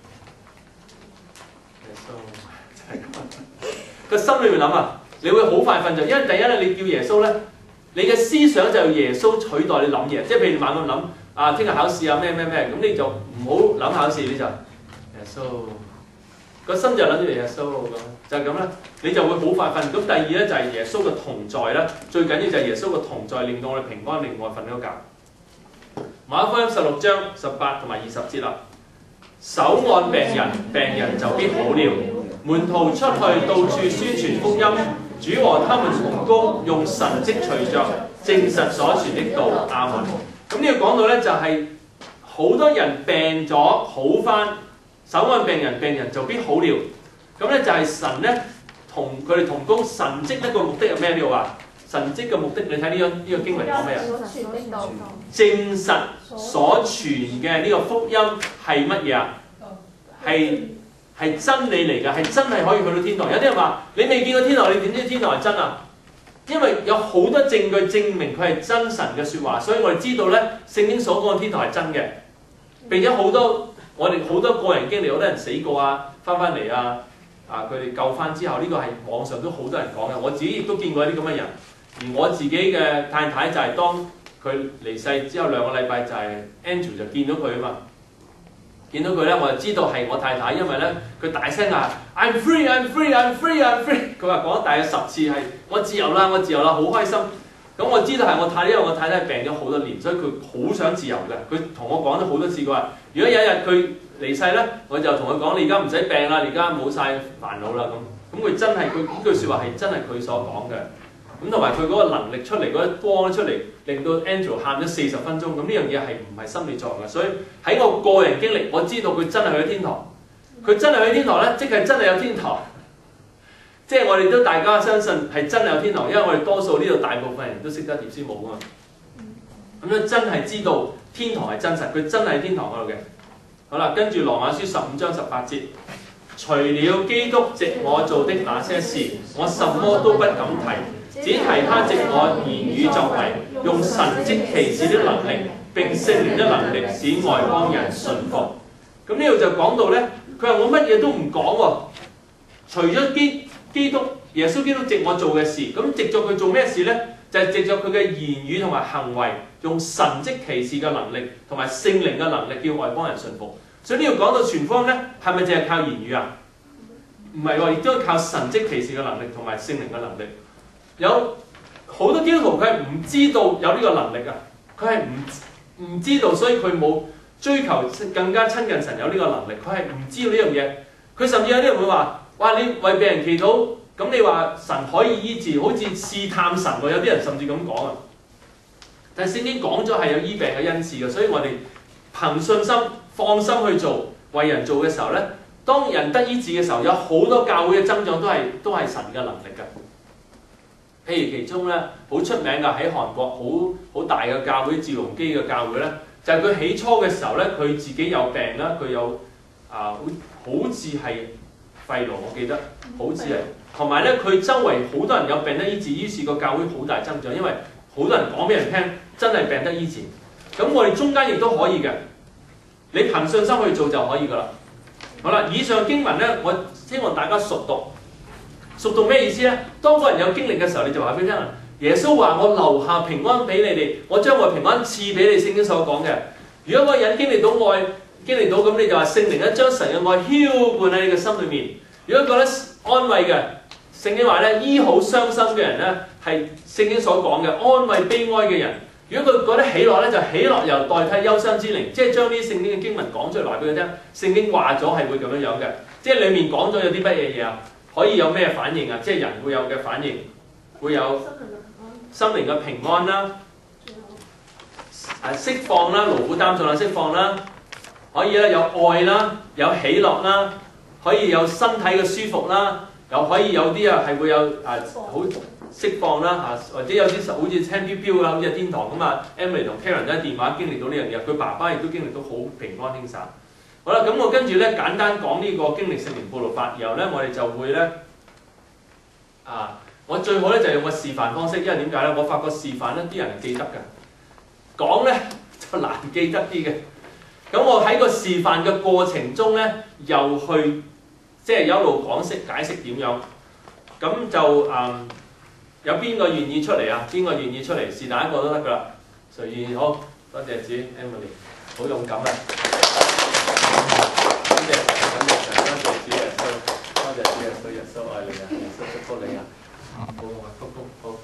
Speaker 1: 耶穌就係咁。個心裏面諗啊，你會好快瞓着，因為第一咧，你叫耶穌咧，你嘅思想就由耶穌取代你諗嘢，即係譬如猛咁諗。啊！聽日考試啊，咩咩咩，咁你就唔好諗考試，你就耶穌個心就諗住耶穌咁，就係咁啦。你就會好快瞓。咁第二咧就係耶穌嘅同在啦，最緊要就係耶穌嘅同在，令到我哋平安，令我瞓咗覺。馬可福音十六章十八同埋二十節啦，手按病人，病人就必好了。門徒出去到處宣傳福音，主和他們同工，用神蹟隨着證實所傳的道。阿門。咁呢個講到咧就係好多人病咗好返，手按病人，病人就必好了。咁咧就係神咧同佢哋同工，神蹟一個目的係咩？呢度話神蹟嘅目的，你睇呢個呢個經文講咩啊？證實所傳嘅呢個福音係乜嘢啊？係係真理嚟㗎，係真係可以去到天堂。有啲人話你未見過天堂，你點知天堂係真啊？因為有好多證據證明佢係真神嘅説話，所以我哋知道咧，聖經所講嘅天堂係真嘅。並且好多我哋好多個人經歷，好多人死過啊，翻返嚟啊，啊佢哋救翻之後，呢、這個係網上都好多人講嘅。我自己亦都見過一啲咁嘅人。而我自己嘅太太就係當佢離世之後兩個禮拜，就係 Andrew 就見到佢啊嘛。見到佢咧，我就知道係我太太，因為咧佢大聲嗌 I'm free, I'm free, I'm free, I'm free。佢話講咗大約十次係我自由啦，我自由啦，好開心。咁我知道係我太太，因為我太太病咗好多年，所以佢好想自由嘅。佢同我講咗好多次，佢話如果有一日佢離世咧，我就同佢講：你而家唔使病啦，你而家冇晒煩惱啦。咁咁佢真係佢呢句説話係真係佢所講嘅。咁同埋佢嗰個能力出嚟，嗰啲光出嚟，令到 Andrew 喊咗四十分鐘。咁呢樣嘢係唔係心理作用嘅？所以喺我個人經歷，我知道佢真係去咗天堂。佢真係去天堂咧，即係真係有天堂。即係我哋都大家相信係真係有天堂，因為我哋多數呢度大部分人都識得念書冇啊嘛。咁樣真係知道天堂係真實，佢真係喺天堂嗰度嘅。好啦，跟住羅馬書十五章十八節，除了基督藉我做的那些事，我什麼都不敢提，只提他藉我言語作為，用神蹟奇事的能力並聖靈的能力，使外邦人信服。咁呢度就講到咧，佢話我乜嘢都唔講喎，除咗基基督耶穌基督藉我做嘅事，咁藉著佢做咩事咧？就係藉著佢嘅言語同埋行為，用神蹟奇事嘅能力同埋聖靈嘅能力，叫外邦人信服。所以呢度講到傳福音咧，係咪淨係靠言語啊？唔係喎，亦都係靠神蹟奇事嘅能力同埋聖靈嘅能力。有好多基督徒佢係唔知道有呢個能力啊，佢係唔唔知道，所以佢冇追求更加親近神有呢個能力，佢係唔知道呢樣嘢。佢甚至有啲人會話：哇！你為病人祈禱，咁你話神可以醫治，好似試探神喎。有啲人甚至咁講啊。但係聖經講咗係有醫病嘅恩賜嘅，所以我哋憑信心放心去做， 為人做嘅時候咧，當人得醫治嘅時候，有好多教會嘅增長都係都係神嘅能力㗎。譬如其中咧好出名㗎，喺韓國好好大嘅教會，趙鏞基嘅教會咧，就係、是、佢起初嘅時候咧，佢自己有病啦，佢有啊、呃、好好似係肺癆，我記得好似係，同埋咧佢周圍好多人有病得醫治，於是個教會好大增長，因為好多人講俾人聽，真係病得醫治。咁我哋中間亦都可以嘅，你憑信心去做就可以㗎啦。好啦，以上經文咧，我希望大家熟讀。熟讀咩意思咧？當個人有經歷嘅時候，你就話俾佢聽啦。耶穌話：我留下平安俾你哋，我將我平安賜俾你。聖經所講嘅，如果個人經歷到愛，經歷到咁，你就話聖靈咧將神嘅愛澆灌喺你嘅心裏面。如果覺得安慰嘅，聖經話咧醫好傷心嘅人咧係聖經所講嘅安慰悲哀嘅人。如果佢覺得喜樂咧，就喜樂又代替憂傷之靈，即係將啲聖經嘅經文講出嚟話俾佢聽。聖經話咗係會咁樣樣嘅，即係裡面講咗有啲乜嘢嘢啊？可以有咩反應啊？即係人會有嘅反應，會有心靈嘅平安啦，誒釋放啦，勞苦擔重啦，釋放啦，可以咧有愛啦，有喜樂啦，可以有身體嘅舒服啦，又可以有啲啊係會有誒好釋放啦嚇，或者有啲好似聽飄飄啊，好似天堂咁啊。Emily 同 Karen 咧電話經歷到呢樣嘢，佢爸爸亦都經歷到好平安輕省。好啦，咁我跟住咧簡單講呢個經歷聖靈報道法，然後咧我哋就會咧啊，我最好咧就用個示範方式，因為點解咧？我發覺示範咧啲人係記得㗎，講咧就難記得啲嘅。咁我喺個示範嘅過程中咧，又去即係一路講釋解釋點樣。咁就嗯有邊個願意出嚟啊？邊個願意出嚟？是但一個都得㗎啦。隨意好，多謝主 Emily， 好勇敢啊！多謝，多謝，多謝主耶穌，多謝主耶穌，耶穌愛你啊，耶穌祝福你啊，好啊，祝福好，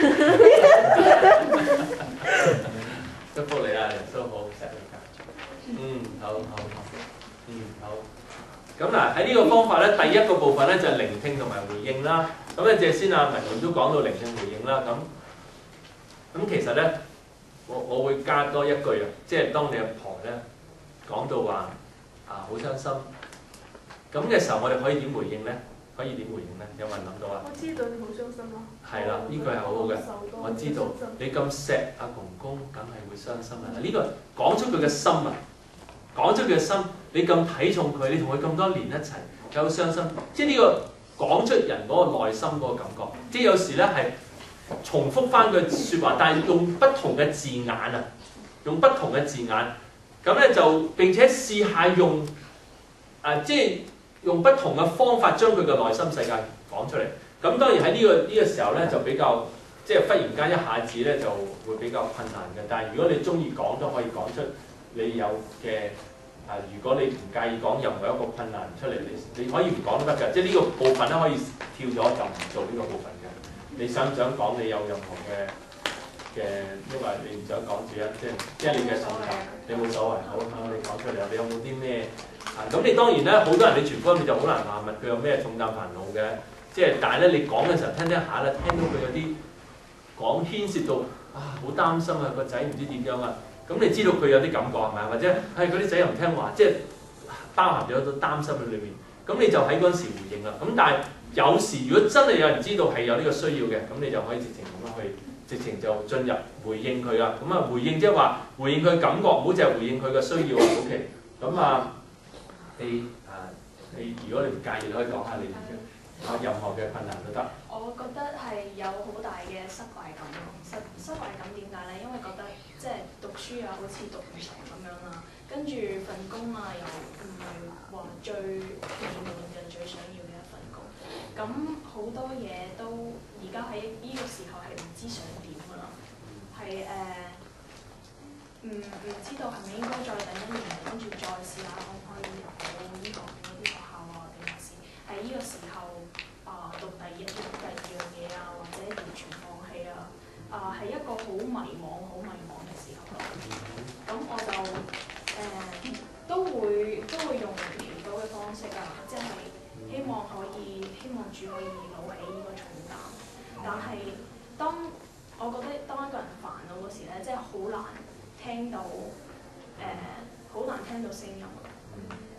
Speaker 1: 祝福你啊，耶穌好，錫你㗎，嗯，好好好，嗯好。咁嗱喺呢個方法咧，第一個部分咧就係聆聽同埋回應啦。咁咧謝先啊文員都講到聆聽回應啦。咁咁其實咧，我我會加多一句啊，即係當你阿婆咧講到話。啊，好傷心！咁嘅時候，我哋可以點回應咧？可以點回應咧？有冇人諗到啊？
Speaker 2: 我知道你好傷心咯。
Speaker 1: 係啦，呢句係好好嘅。我知道你咁錫阿公公，梗係會傷心啦。呢、這個講出佢嘅心啊，講出佢嘅心。你咁睇重佢，你同佢咁多年一齊，有好傷心。即係呢個講出人嗰個內心嗰個感覺。即係有時咧係重複翻句説話，但係用不同嘅字眼啊，用不同嘅字眼。咁咧就並且試下用啊，即係用不同嘅方法將佢嘅內心世界講出嚟。咁當然喺呢、這個呢、這個時候咧就比較即係忽然間一下子咧就會比較困難嘅。但係如果你中意講都可以講出你有嘅啊。如果你唔介意講任何一個困難出嚟，你你可以唔講都得㗎。即係呢個部分咧可以跳咗就唔做呢個部分嘅。你想唔想講你有任何嘅？嘅，因為你唔想講住啊，即係即係你嘅重擔，你冇所謂，好，你講出嚟啊！你有冇啲咩啊？咁你當然咧，好多人你傳福音你就好難話問佢有咩重擔煩惱嘅，即係但係咧你講嘅時候聽聽下咧，聽到佢有啲講牽涉到啊，好擔心啊，個仔唔知點樣啊，咁你知道佢有啲感覺係咪？或者係嗰啲仔又唔聽話，即係包含咗好多擔心喺裏面，咁你就喺嗰陣時回應啦。咁但係有時如果真係有人知道係有呢個需要嘅，咁你就可以直情咁樣去。直情就進入回應佢啊！咁啊回應即係話回應佢感覺，唔好淨係回應佢嘅需要啊。OK，咁啊你啊你如果你唔介意，你可以講下你啊任何嘅困難都得。
Speaker 4: 我覺得係有好大嘅失敗感咯。失失敗感點解咧？因為覺得即係讀書啊，好似讀唔成咁樣啦。跟住份工啊，又唔係話最美滿嘅、最想要嘅一份工。咁好多嘢都而家喺呢個時候係唔知想點㗎啦，係誒唔唔知道係咪應該再等一年，跟住再試下可唔可以入到呢個嗰啲學校啊，定還是喺呢個時候啊、呃、讀第一讀第二樣嘢啊，或者完全放棄啊，啊、呃、係一個好迷惘、好迷惘嘅時候咯。咁我就誒、呃、都會都會用祈禱嘅方式啊，即係。希望可以，希望主可以攞起呢個重擔。但係當我覺得當一個人煩惱嗰時咧，即係好難聽到誒，好、呃、難聽到聲音。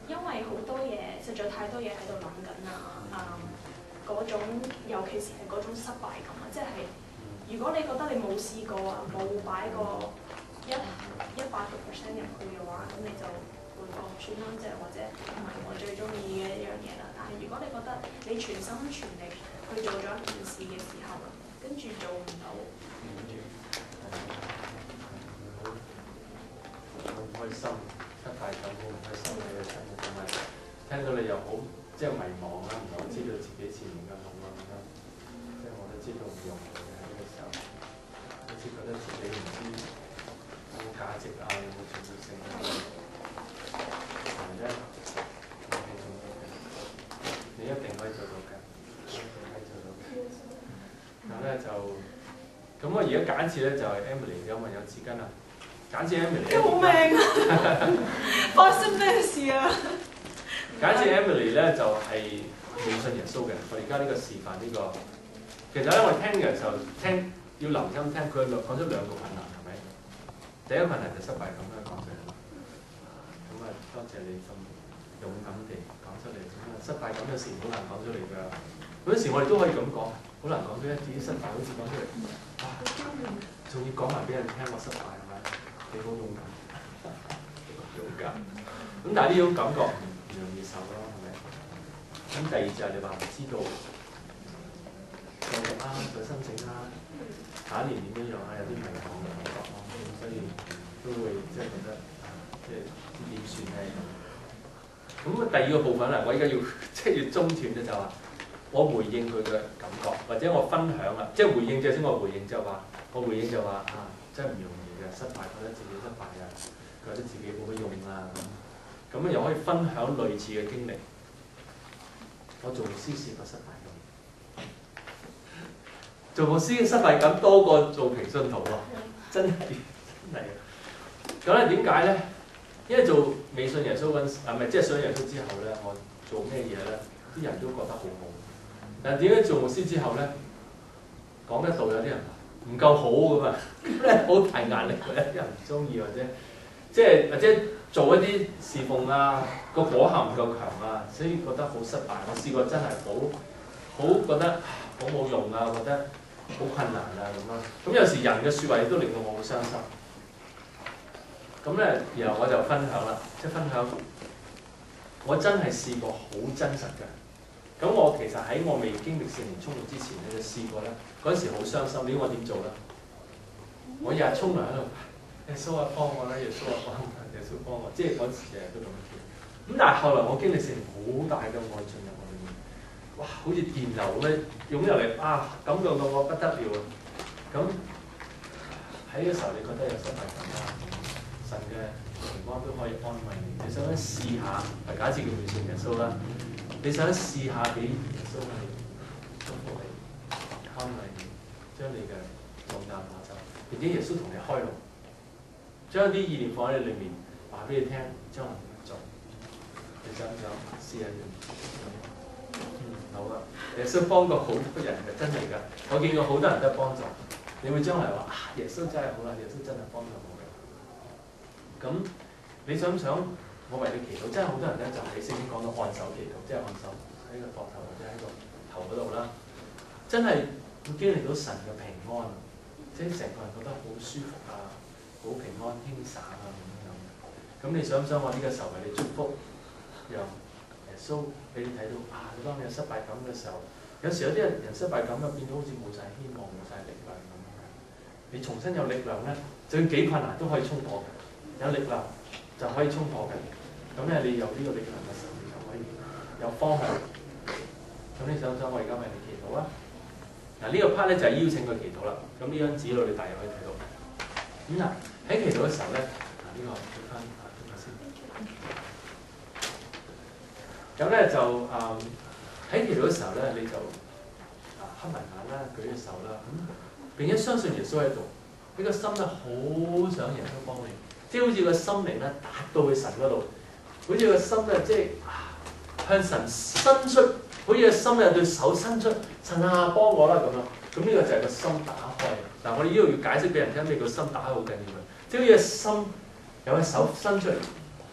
Speaker 4: 因為好多嘢，實在太多嘢喺度諗緊啊，誒、嗰種尤其是係嗰種失敗感啊，即係如果你覺得你冇試過啊，冇擺過一一百個 percent 入去嘅話，咁你就會覺算啦，即係或者唔係我最中意嘅一樣嘢啦。但係如果你覺得你全心全力去做咗一件事嘅時候，跟住做唔到，跟住
Speaker 1: 好唔開心，失敗感好唔開心嘅一齊，同埋聽到你又好即係迷茫啦，唔係好知道自己前面嘅路啊咁樣，即係我都知道唔容易嘅喺呢個時候，好似覺得自己唔知有冇價值啊，有冇重要性啊，但係咧你做到嘅，你一定可以做到嘅，一定可以做到嘅。咁咧就咁我而家假設咧就係 Emily 有冇人有紙巾啊？假設 Emily
Speaker 2: 救命啊！發生咩事啊？
Speaker 1: 假設 Emily 咧就係未信耶穌嘅，我而家呢個示範呢、呢個，其實咧我聽嘅時候聽要留心聽，佢講咗兩個困難係咪？第一個困難就失敗咁樣講出嚟，咁啊多謝你咁勇敢地講出嚟，咁啊失敗咁有時好難講出嚟㗎，嗰時我哋都可以咁講，好難講出一啲失敗好似講出嚟，哇！仲要講埋俾人聽我失敗係咪？你好勇敢，勇敢，咁但係呢種感覺唔容易受咯，係咪？咁第二就係你話唔知道繼續啊，再申請啊，下一年點樣樣啊，有啲迷茫嘅感覺咯，所以都會即係覺得即係點算咧？咁啊第二個部分啦，我而家要即係要中斷咧，就話我回應佢嘅感覺，或者我分享啦，即係回應就先我回應就話，我回應就話啊，真係唔容易嘅，失敗覺得自己失敗啊，覺得自己冇乜用啊咁。咁又可以分享類似嘅經歷。我做牧師試過失敗咁，做牧師嘅失敗感多過做平信徒喎，真係真係。咁咧點解咧？因為做未信耶穌嗰陣時，啊唔係即係信耶穌之後咧，我做咩嘢咧？啲人都覺得好好。但係點解做牧師之後咧，講得道有啲人話唔夠好咁啊？咁咧好大壓力嘅，啲人唔中意或者即係或者。做一啲侍奉啊，個果效唔夠強啊，所以覺得好失敗。我試過真係好好覺得好冇用啊，覺得好困難啊咁咯。咁有時人嘅説話亦都令到我好傷心。咁咧，然後我就分享啦，即係分享我真係試過好真實嘅。咁我其實喺我未經歷聖靈充滿之前咧，就試過咧。嗰陣時好傷心，你知我點做咧？我日日沖涼喺度，耶穌啊幫我啦，耶穌啊幫我。耶穌幫我，即係嗰時成日都咁叫。咁但係後來我經歷成好大嘅愛進入我裏面，哇！好似電流咁樣湧入嚟啊，感動到我不得了啊！咁喺呢個時候，你覺得有失敗感啦，神嘅平安都可以安慰你。你想試下，假設叫未信耶穌啦，你想試下俾耶穌去祝福你、安慰你，將你嘅重擔拿走，並且耶穌同你開路，將啲意念放喺你裏面。話俾你聽，將來點樣做？你想唔想試下？嗯，好啊！耶穌幫過好多人嘅，真係㗎。我見過好多人都幫助。你會將來話啊，耶穌真係好啦，耶穌真係幫助我嘅。咁你想唔想我為你祈禱？真係好多人咧，就喺聖經講到按手祈禱，即係按手喺個膊頭或者喺個頭嗰度啦。真係會經歷到神嘅平安，即係成個人覺得好舒服啊，好平安輕省啊咁樣。咁你想唔想我呢個時候為你祝福，讓耶穌俾你睇到啊？當你有失敗感嘅時候，有時有啲人人失敗感咧變到好似冇晒希望、冇晒力量咁。你重新有力量咧，就算幾困難都可以衝破嘅。有力量就可以衝破嘅。咁咧，你有呢個力量嘅時候，你就可以有方向。咁你想唔想我而家為你祈禱啊？嗱，呢個 part 咧就係邀請佢祈禱啦。咁呢張紙度你大約可以睇到。咁嗱喺祈禱嘅時候咧，嗱、這、呢個睇翻。咁咧就誒喺祈禱嘅時候咧，你就啊黑埋眼啦，舉隻手啦，咁並且相信耶穌喺度，你個心咧好想耶穌幫你，即係好似個心靈咧達到去神嗰度，好似個心咧即係向神伸出，好似個心有對手伸出，神啊幫我啦咁樣，咁呢個就係個心打開。嗱，我哋呢度要解釋俾人聽，你個心打開好緊要嘅，即係好似個心有個手伸出嚟。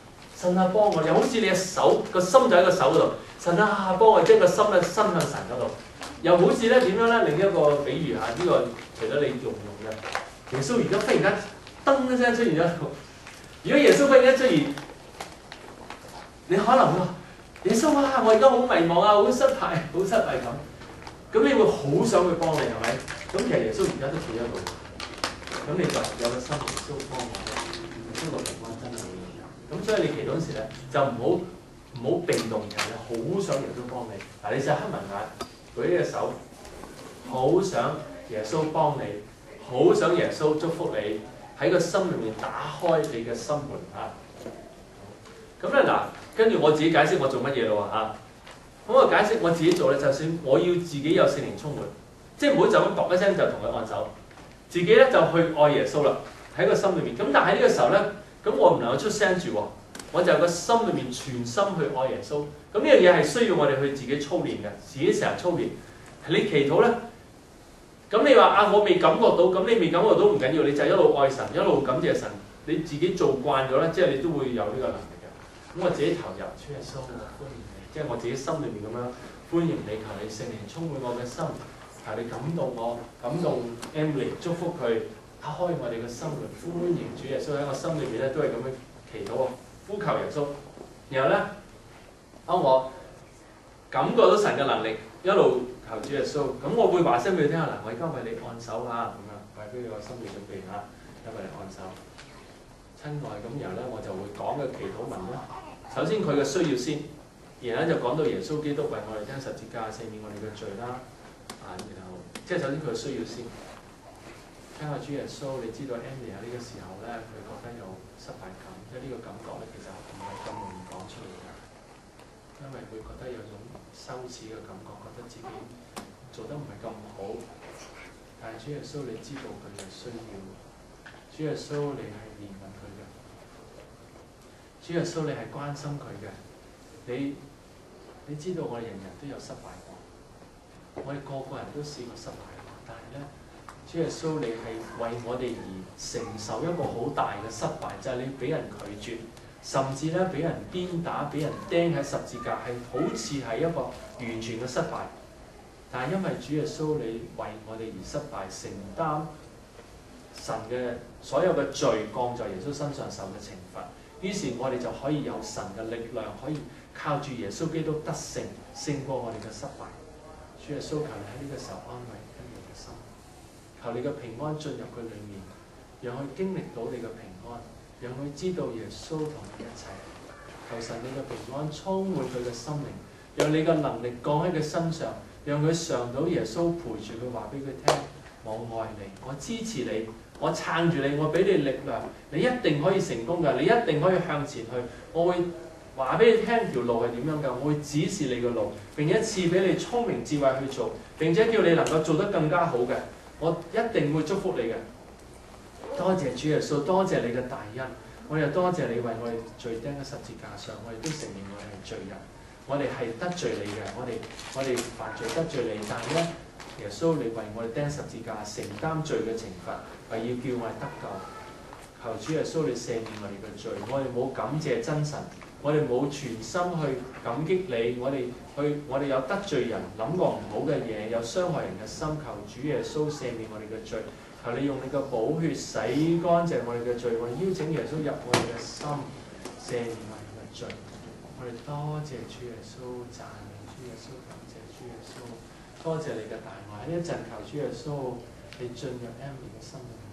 Speaker 1: 神啊幫我，又好似你嘅手個心就喺個手度，神啊幫我將個心咧伸向神嗰度，又好似咧點樣咧？另一個比喻嚇，呢、這個除咗你用唔用嘅，耶穌而家忽然間噔一聲出現咗，如果耶穌忽然間出現，你可能話耶穌啊，我而家好迷茫啊，好失敗，好失敗咁，咁你會好想去幫你係咪？咁其實耶穌而家都企喺度，咁你就有個心耶穌幫我，呢個平安真係會有。咁所以你祈禱時咧，就唔好唔好被動嘅，你好想耶穌幫你。嗱，你就黑埋眼，舉呢隻手，好想耶穌幫你，好想耶穌祝福你，喺個心裏面打開你嘅心門嚇。咁咧嗱，跟住我自己解釋我做乜嘢咯喎嚇。咁我解釋我自己做咧，就算我要自己有聖靈充滿，即係唔好就咁讀一聲就同佢按手，自己咧就去愛耶穌啦，喺個心裏面。咁但係呢個時候咧，咁我唔能夠出聲住喎，我就喺個心裏面全心去愛耶穌。咁呢樣嘢係需要我哋去自己操練嘅，自己成日操練。你祈禱咧，咁你話啊，我未感覺到，咁你未感覺到唔緊要，你就一路愛神，一路感謝神，你自己做慣咗咧，即係你都會有呢個能力嘅。咁我自己投入，主耶穌，我歡迎你，即係我自己心裏面咁樣歡迎你，求你聖靈充滿我嘅心，求你感動我，感動 Emily， 祝福佢，打開我哋嘅心門，歡迎主耶穌喺我心裏面咧都係咁樣祈禱，呼求耶穌。然後咧，當我感覺到神嘅能力，一路求主耶穌，咁我會話聲俾佢聽下嗱，我而家為你按手啊，咁樣為俾佢個心理準備嚇，因為你按手。親愛咁，然後咧我就會講嘅祈禱文咧。首先佢嘅需要先，然後就講到耶穌基督為我哋釘十字架，赦免我哋嘅罪啦。啊，然後即係首先佢嘅需要先。聽下主耶穌，你知道 Andy 喺呢個時候咧，佢覺得有失敗感，即係呢個感覺咧，其實唔係咁容易講出嚟嘅，因為佢覺得有種羞恥嘅感覺，覺得自己做得唔係咁好。但係主耶穌，你知道佢嘅需要，主耶穌你係憐憫佢嘅，主耶穌你係關心佢嘅，你你知道我哋人人都有失敗過，我哋個個人都試過失敗過，但係咧，主耶穌你係為我哋而承受一個好大嘅失敗，就係、是、你俾人拒絕，甚至咧俾人鞭打，俾人釘喺十字架，係好似係一個完全嘅失敗。但係因為主耶穌你為我哋而失敗，承擔神嘅所有嘅罪降在耶穌身上受嘅懲罰，於是我哋就可以有神嘅力量，可以靠住耶穌基督得勝，勝過我哋嘅失敗。主耶穌，求你喺呢個時候安慰佢哋嘅心，求你嘅平安進入佢裏面，讓佢經歷到你嘅平安，讓佢知道耶穌同佢一齊。求神你嘅平安充滿佢嘅心靈，讓你嘅能力降喺佢身上。讓佢嘗到耶穌陪住佢，話俾佢聽：我愛你，我支持你，我撐住你，我俾你力量，你一定可以成功㗎，你一定可以向前去。我會話俾你聽條路係點樣㗎，我會指示你嘅路，並且賜俾你聰明智慧去做，並且叫你能夠做得更加好嘅。我一定會祝福你嘅。多謝主耶穌，多謝你嘅大恩，我又多謝你為我哋罪釘喺十字架上，我哋都承認我哋係罪人。我哋係得罪你嘅，我哋我哋犯罪得罪你，但係咧，耶穌你為我哋釘十字架，承擔罪嘅懲罰，係要叫我哋得救。求主耶穌你赦免我哋嘅罪，我哋冇感謝真神，我哋冇全心去感激你，我哋去我哋有得罪人，諗過唔好嘅嘢，有傷害人嘅心，求主耶穌赦免我哋嘅罪，求你用你嘅寶血洗乾淨我哋嘅罪，我哋邀請耶穌入我哋嘅心，赦免我哋嘅罪。我哋多謝主耶穌，讚美主耶穌，感謝主耶穌，多謝你嘅大愛。呢一陣求主耶穌，你進入 Emily 嘅心裏面，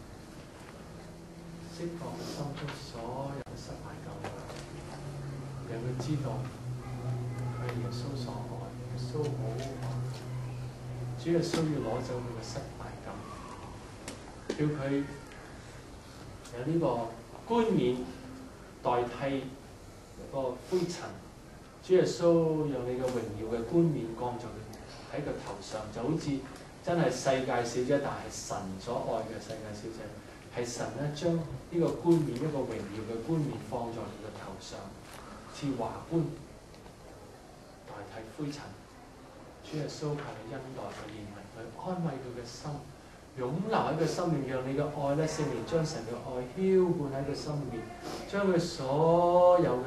Speaker 1: 釋放佢心中所有嘅失敗感，讓佢知道佢係耶穌所愛，耶穌好愛。主耶穌要攞走佢嘅失敗感，叫佢有呢個冠冕代替個灰塵。主耶穌讓你嘅榮耀嘅冠冕降在喺佢頭上，就好似真係世界小姐，但係神所愛嘅世界小姐，係神咧將呢個冠冕，一個榮耀嘅冠冕放在你嘅頭上，似華冠代替灰塵。主耶穌求你恩待佢，憐憫佢，安慰佢嘅心，湧流喺佢心裏，讓你嘅愛咧聖靈將神嘅愛澆灌喺佢心裏面，將佢所有嘅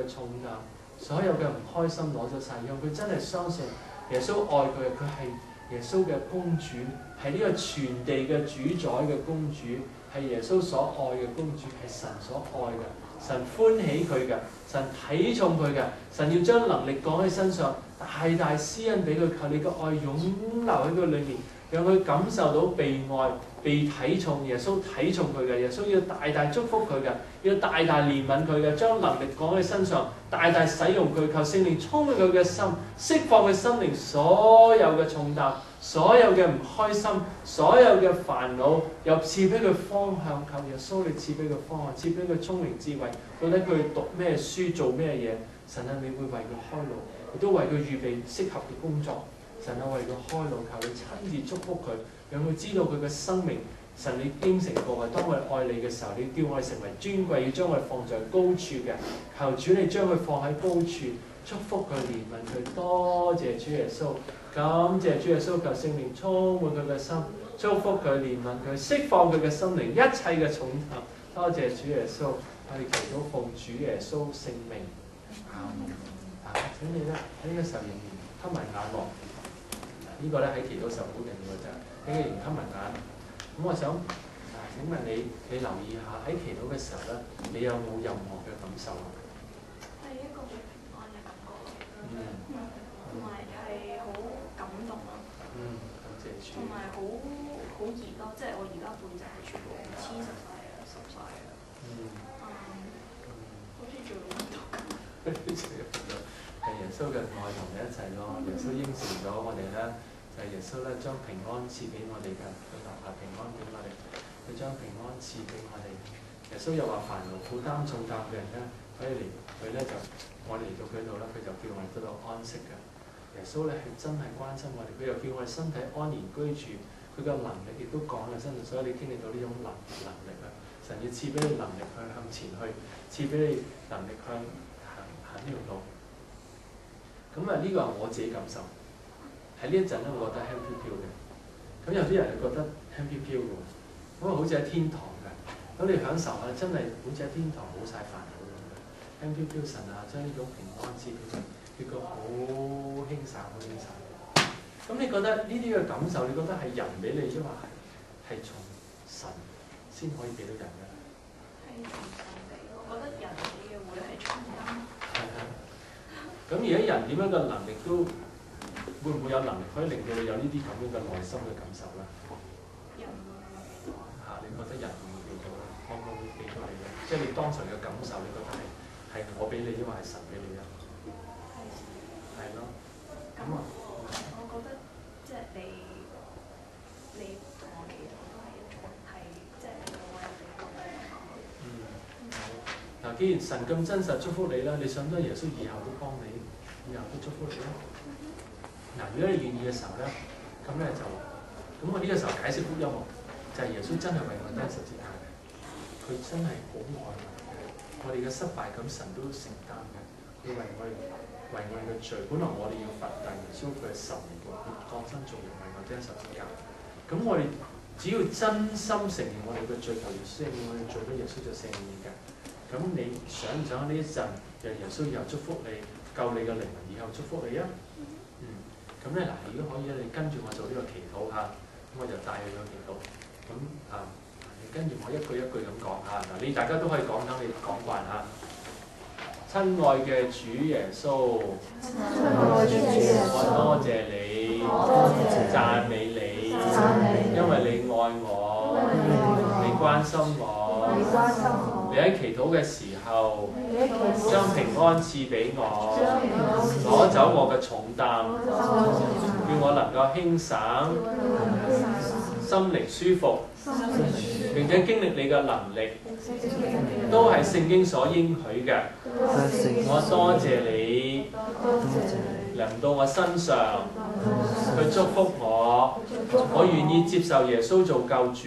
Speaker 5: 嘅重擔，所有嘅唔開心攞咗晒，讓佢真係相信耶穌愛佢，佢係耶穌嘅公主，係呢個全地嘅主宰嘅公主，係耶穌所愛嘅公主，係神所愛嘅，神歡喜佢嘅，神睇重佢嘅，神要將能力降喺身上，大大施恩俾佢，求你嘅愛湧流喺佢裏面，讓佢感受到被愛、被睇重。耶穌睇重佢嘅，耶穌要大大祝福佢嘅，要大大憐憫佢嘅，將能力降喺身上，大大使用佢，求聖靈充滿佢嘅心，釋放佢心靈所有嘅重擔，所有嘅唔開心，所有嘅煩惱，又賜俾佢方向。求耶穌你賜俾佢方向，賜俾佢聰明智慧，到底佢讀咩書，做咩嘢？神啊，你會為佢開路，亦都為佢預備適合嘅工作。神啊，為佢開路，求你親自祝福佢，讓佢知道佢嘅生命。神你應承過嘅，當我哋愛你嘅時候，你叫我哋成為尊貴，要將我哋放在高處嘅。求主你將佢放喺高處，祝福佢，憐憫佢。多謝主耶穌，感謝主耶穌，求聖靈充滿佢嘅心，祝福佢，憐憫佢，釋放佢嘅心靈一切嘅重擔。多謝主耶穌，我哋祈禱奉主耶穌聖名。啊，請你咧喺呢個時候仍然睏埋眼喎。呢個咧喺祈禱時候好緊要嘅就係，你仍然睏埋眼。咁我想啊，請問你，你留意下喺祈禱嘅時候咧，你有冇任何嘅感受啊？
Speaker 4: 係一個好平安嘅感覺，
Speaker 5: 嗯，
Speaker 4: 同埋係好感動咯。
Speaker 5: 嗯，感謝主。
Speaker 4: 同埋好好熱咯，即係我而家背脊全部黐實晒啊，濕晒啊。
Speaker 5: 嗯。
Speaker 4: 嗯。好似做運動咁。
Speaker 5: 係耶穌嘅愛同你一齊咯，耶穌應承咗我哋咧。就係耶穌咧，將平安賜俾我哋嘅，佢留下平安俾我哋，佢將平安賜俾我哋。耶穌又話：煩惱、負擔重擔嘅人咧，可以嚟佢咧就，我哋嚟到佢度咧，佢就叫我哋得到安息嘅。耶穌咧係真係關心我哋，佢又叫我哋身體安然居住，佢嘅能力亦都講喺身上，所以你經歷到呢種能能力啊！神要賜俾你能力去向前去，賜俾你能力向行行呢條路。咁啊，呢個係我自己感受。喺呢一陣咧，我覺得輕飄飄嘅。咁有啲人就覺得輕飄飄嘅喎，咁啊好似喺天堂嘅。咁你享受下，真係好似喺天堂冇晒煩惱咁樣。輕飄飄神啊，將呢種平安賜俾佢，結果好輕省，好輕省。咁你覺得呢啲嘅感受，你覺得係人俾你，抑或係係從神先可以俾到人嘅？
Speaker 4: 係從神俾，我覺得人俾嘅會係重擔。
Speaker 5: 係係。咁而家人點樣嘅能力都？會唔會有能力可以令到你有呢啲咁樣嘅內心嘅感受咧？
Speaker 4: 人會唔會俾到啊？
Speaker 5: 嚇！你覺得人會唔會俾到咧？可唔可以俾到你咧？即係你當場嘅感受，你覺得係係我俾你，抑或係神俾你啊？
Speaker 4: 係神。
Speaker 5: 係咯。
Speaker 4: 咁啊，我覺得即係你你同我祈禱都係一種係即係令到我有地方嘅感覺。
Speaker 5: 嗯。好。嗱，既然神咁真實祝福你啦，你想唔想耶穌以後都幫你，以後都祝福你咧？嗱，如果你願意嘅時候咧，咁咧就，咁我呢個時候解釋福音喎，就係耶穌真係為我釘十字架嘅，佢真係好愛我哋嘅，我哋嘅失敗咁神都承擔嘅，佢為我哋為我哋嘅罪，本來我哋要罰，但耶穌佢係十年過，佢降生做人為我釘十字架，咁我哋只要真心承認我哋嘅罪，求耶穌赦免我哋罪咧，耶穌就赦免嘅。咁你想唔想呢一陣讓耶穌以後祝福你，救你嘅靈魂以後祝福你啊？嗯。咁咧嗱，如果可以咧，你跟住我做呢個祈禱嚇，咁我就帶佢個祈禱。咁啊，你跟住我一句一句咁講嚇。嗱，你大家都可以講，等你講慣嚇。親愛嘅主耶穌，我多謝你，讚美你，因為你愛我，你關心我，你喺祈禱嘅時候將平安賜俾我，攞走我嘅重擔，叫我能夠輕省，心靈舒服，並且經歷你嘅能力，都係聖經所應許嘅。我多謝你臨到我身上，去祝福我，我願意接受耶穌做救主，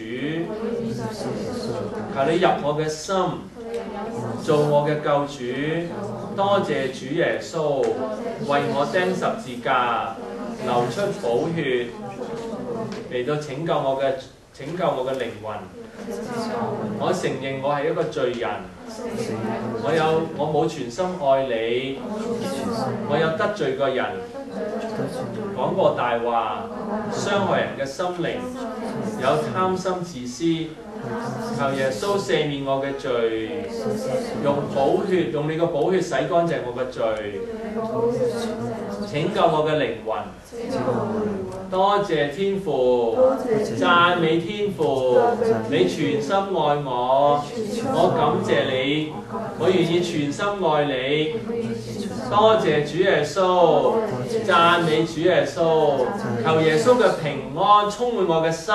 Speaker 5: 求你入我嘅心，做我嘅救主。多謝主耶穌為我釘十字架，流出寶血，嚟到拯救我嘅拯救我嘅靈魂。
Speaker 1: 我承認我係一個罪人，我有我冇全心愛你，我有得罪過人，講過大話，傷害人嘅心靈，有貪心自私。求耶穌赦免我嘅罪，用寶血，用你個寶血洗乾淨我嘅罪，拯救我嘅靈魂。多謝天父，讚美天父，你全心愛我，我感謝你，我願意全心愛你。多謝主耶穌，讚美主耶穌，求耶穌嘅平安充滿我嘅心。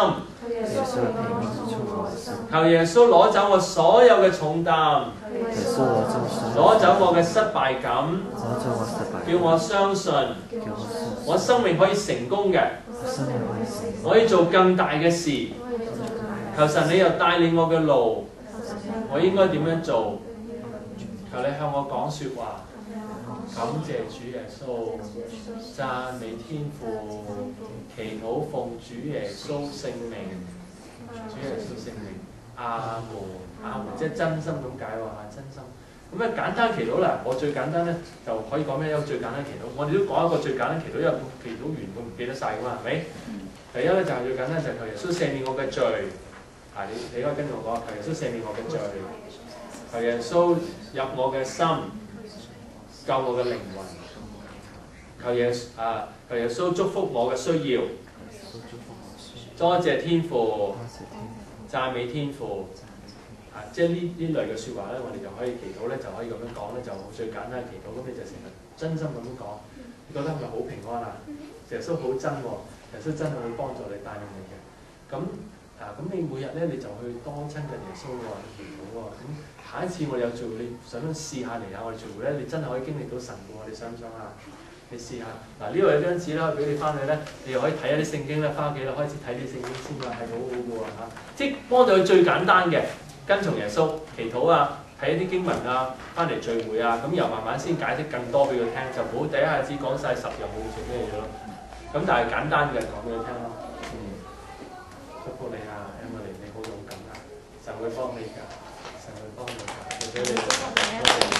Speaker 1: 求耶穌攞走我所有嘅重擔，攞走我嘅失敗感，叫我相信我生命可以成功嘅，我可以做更大嘅事。求神你又帶領我嘅路，我應該點樣做？求你向我講説話。感謝主耶穌，讚美天父，祈禱奉主耶穌聖名。主耶穌聖名，阿門，阿門，即係真心咁解喎，真心。咁咧簡單祈禱啦，我最簡單咧就可以講咩？有最簡單祈禱，我哋都講一個最簡單祈禱，因為祈禱完我唔記得晒噶嘛，係咪？第一咧就係最簡單，就係求耶穌赦免我嘅罪。啊，你你可以跟住我講，求耶穌赦免我嘅罪，求耶穌入我嘅心，救我嘅靈魂，求耶啊求耶穌祝福我嘅需要。多謝天父，讚美天父，啊，即係呢呢類嘅説話咧，我哋就可以祈禱咧，就可以咁樣講咧，就最簡單嘅祈禱。咁你就成日真心咁樣講，你覺得係咪好平安啊？耶穌好真喎，耶穌真係會幫助你帶領你嘅。咁啊，咁你每日咧你就去多親近耶穌喎，祈禱喎。咁下一次我哋有聚會，你想唔想試下嚟下我哋聚會咧？你真係可以經歷到神嘅喎，你想唔想啊？你試下嗱，呢度有張紙啦，俾你翻去咧，你又可以睇下啲聖經咧，翻屋企啦，開始睇啲聖經先啦，係好好嘅喎嚇。即係幫到佢最簡單嘅，跟從耶穌祈禱啊，睇一啲經文啊，翻嚟聚會啊，咁又慢慢先解釋更多俾佢聽，就唔好第一下子講晒十樣冇做咩嘢咯。咁但係簡單嘅講俾佢聽咯。嗯，祝福你啊 ，Emily，你好勇敢啊，神會幫你㗎，神會幫你㗎，謝謝你。祝福你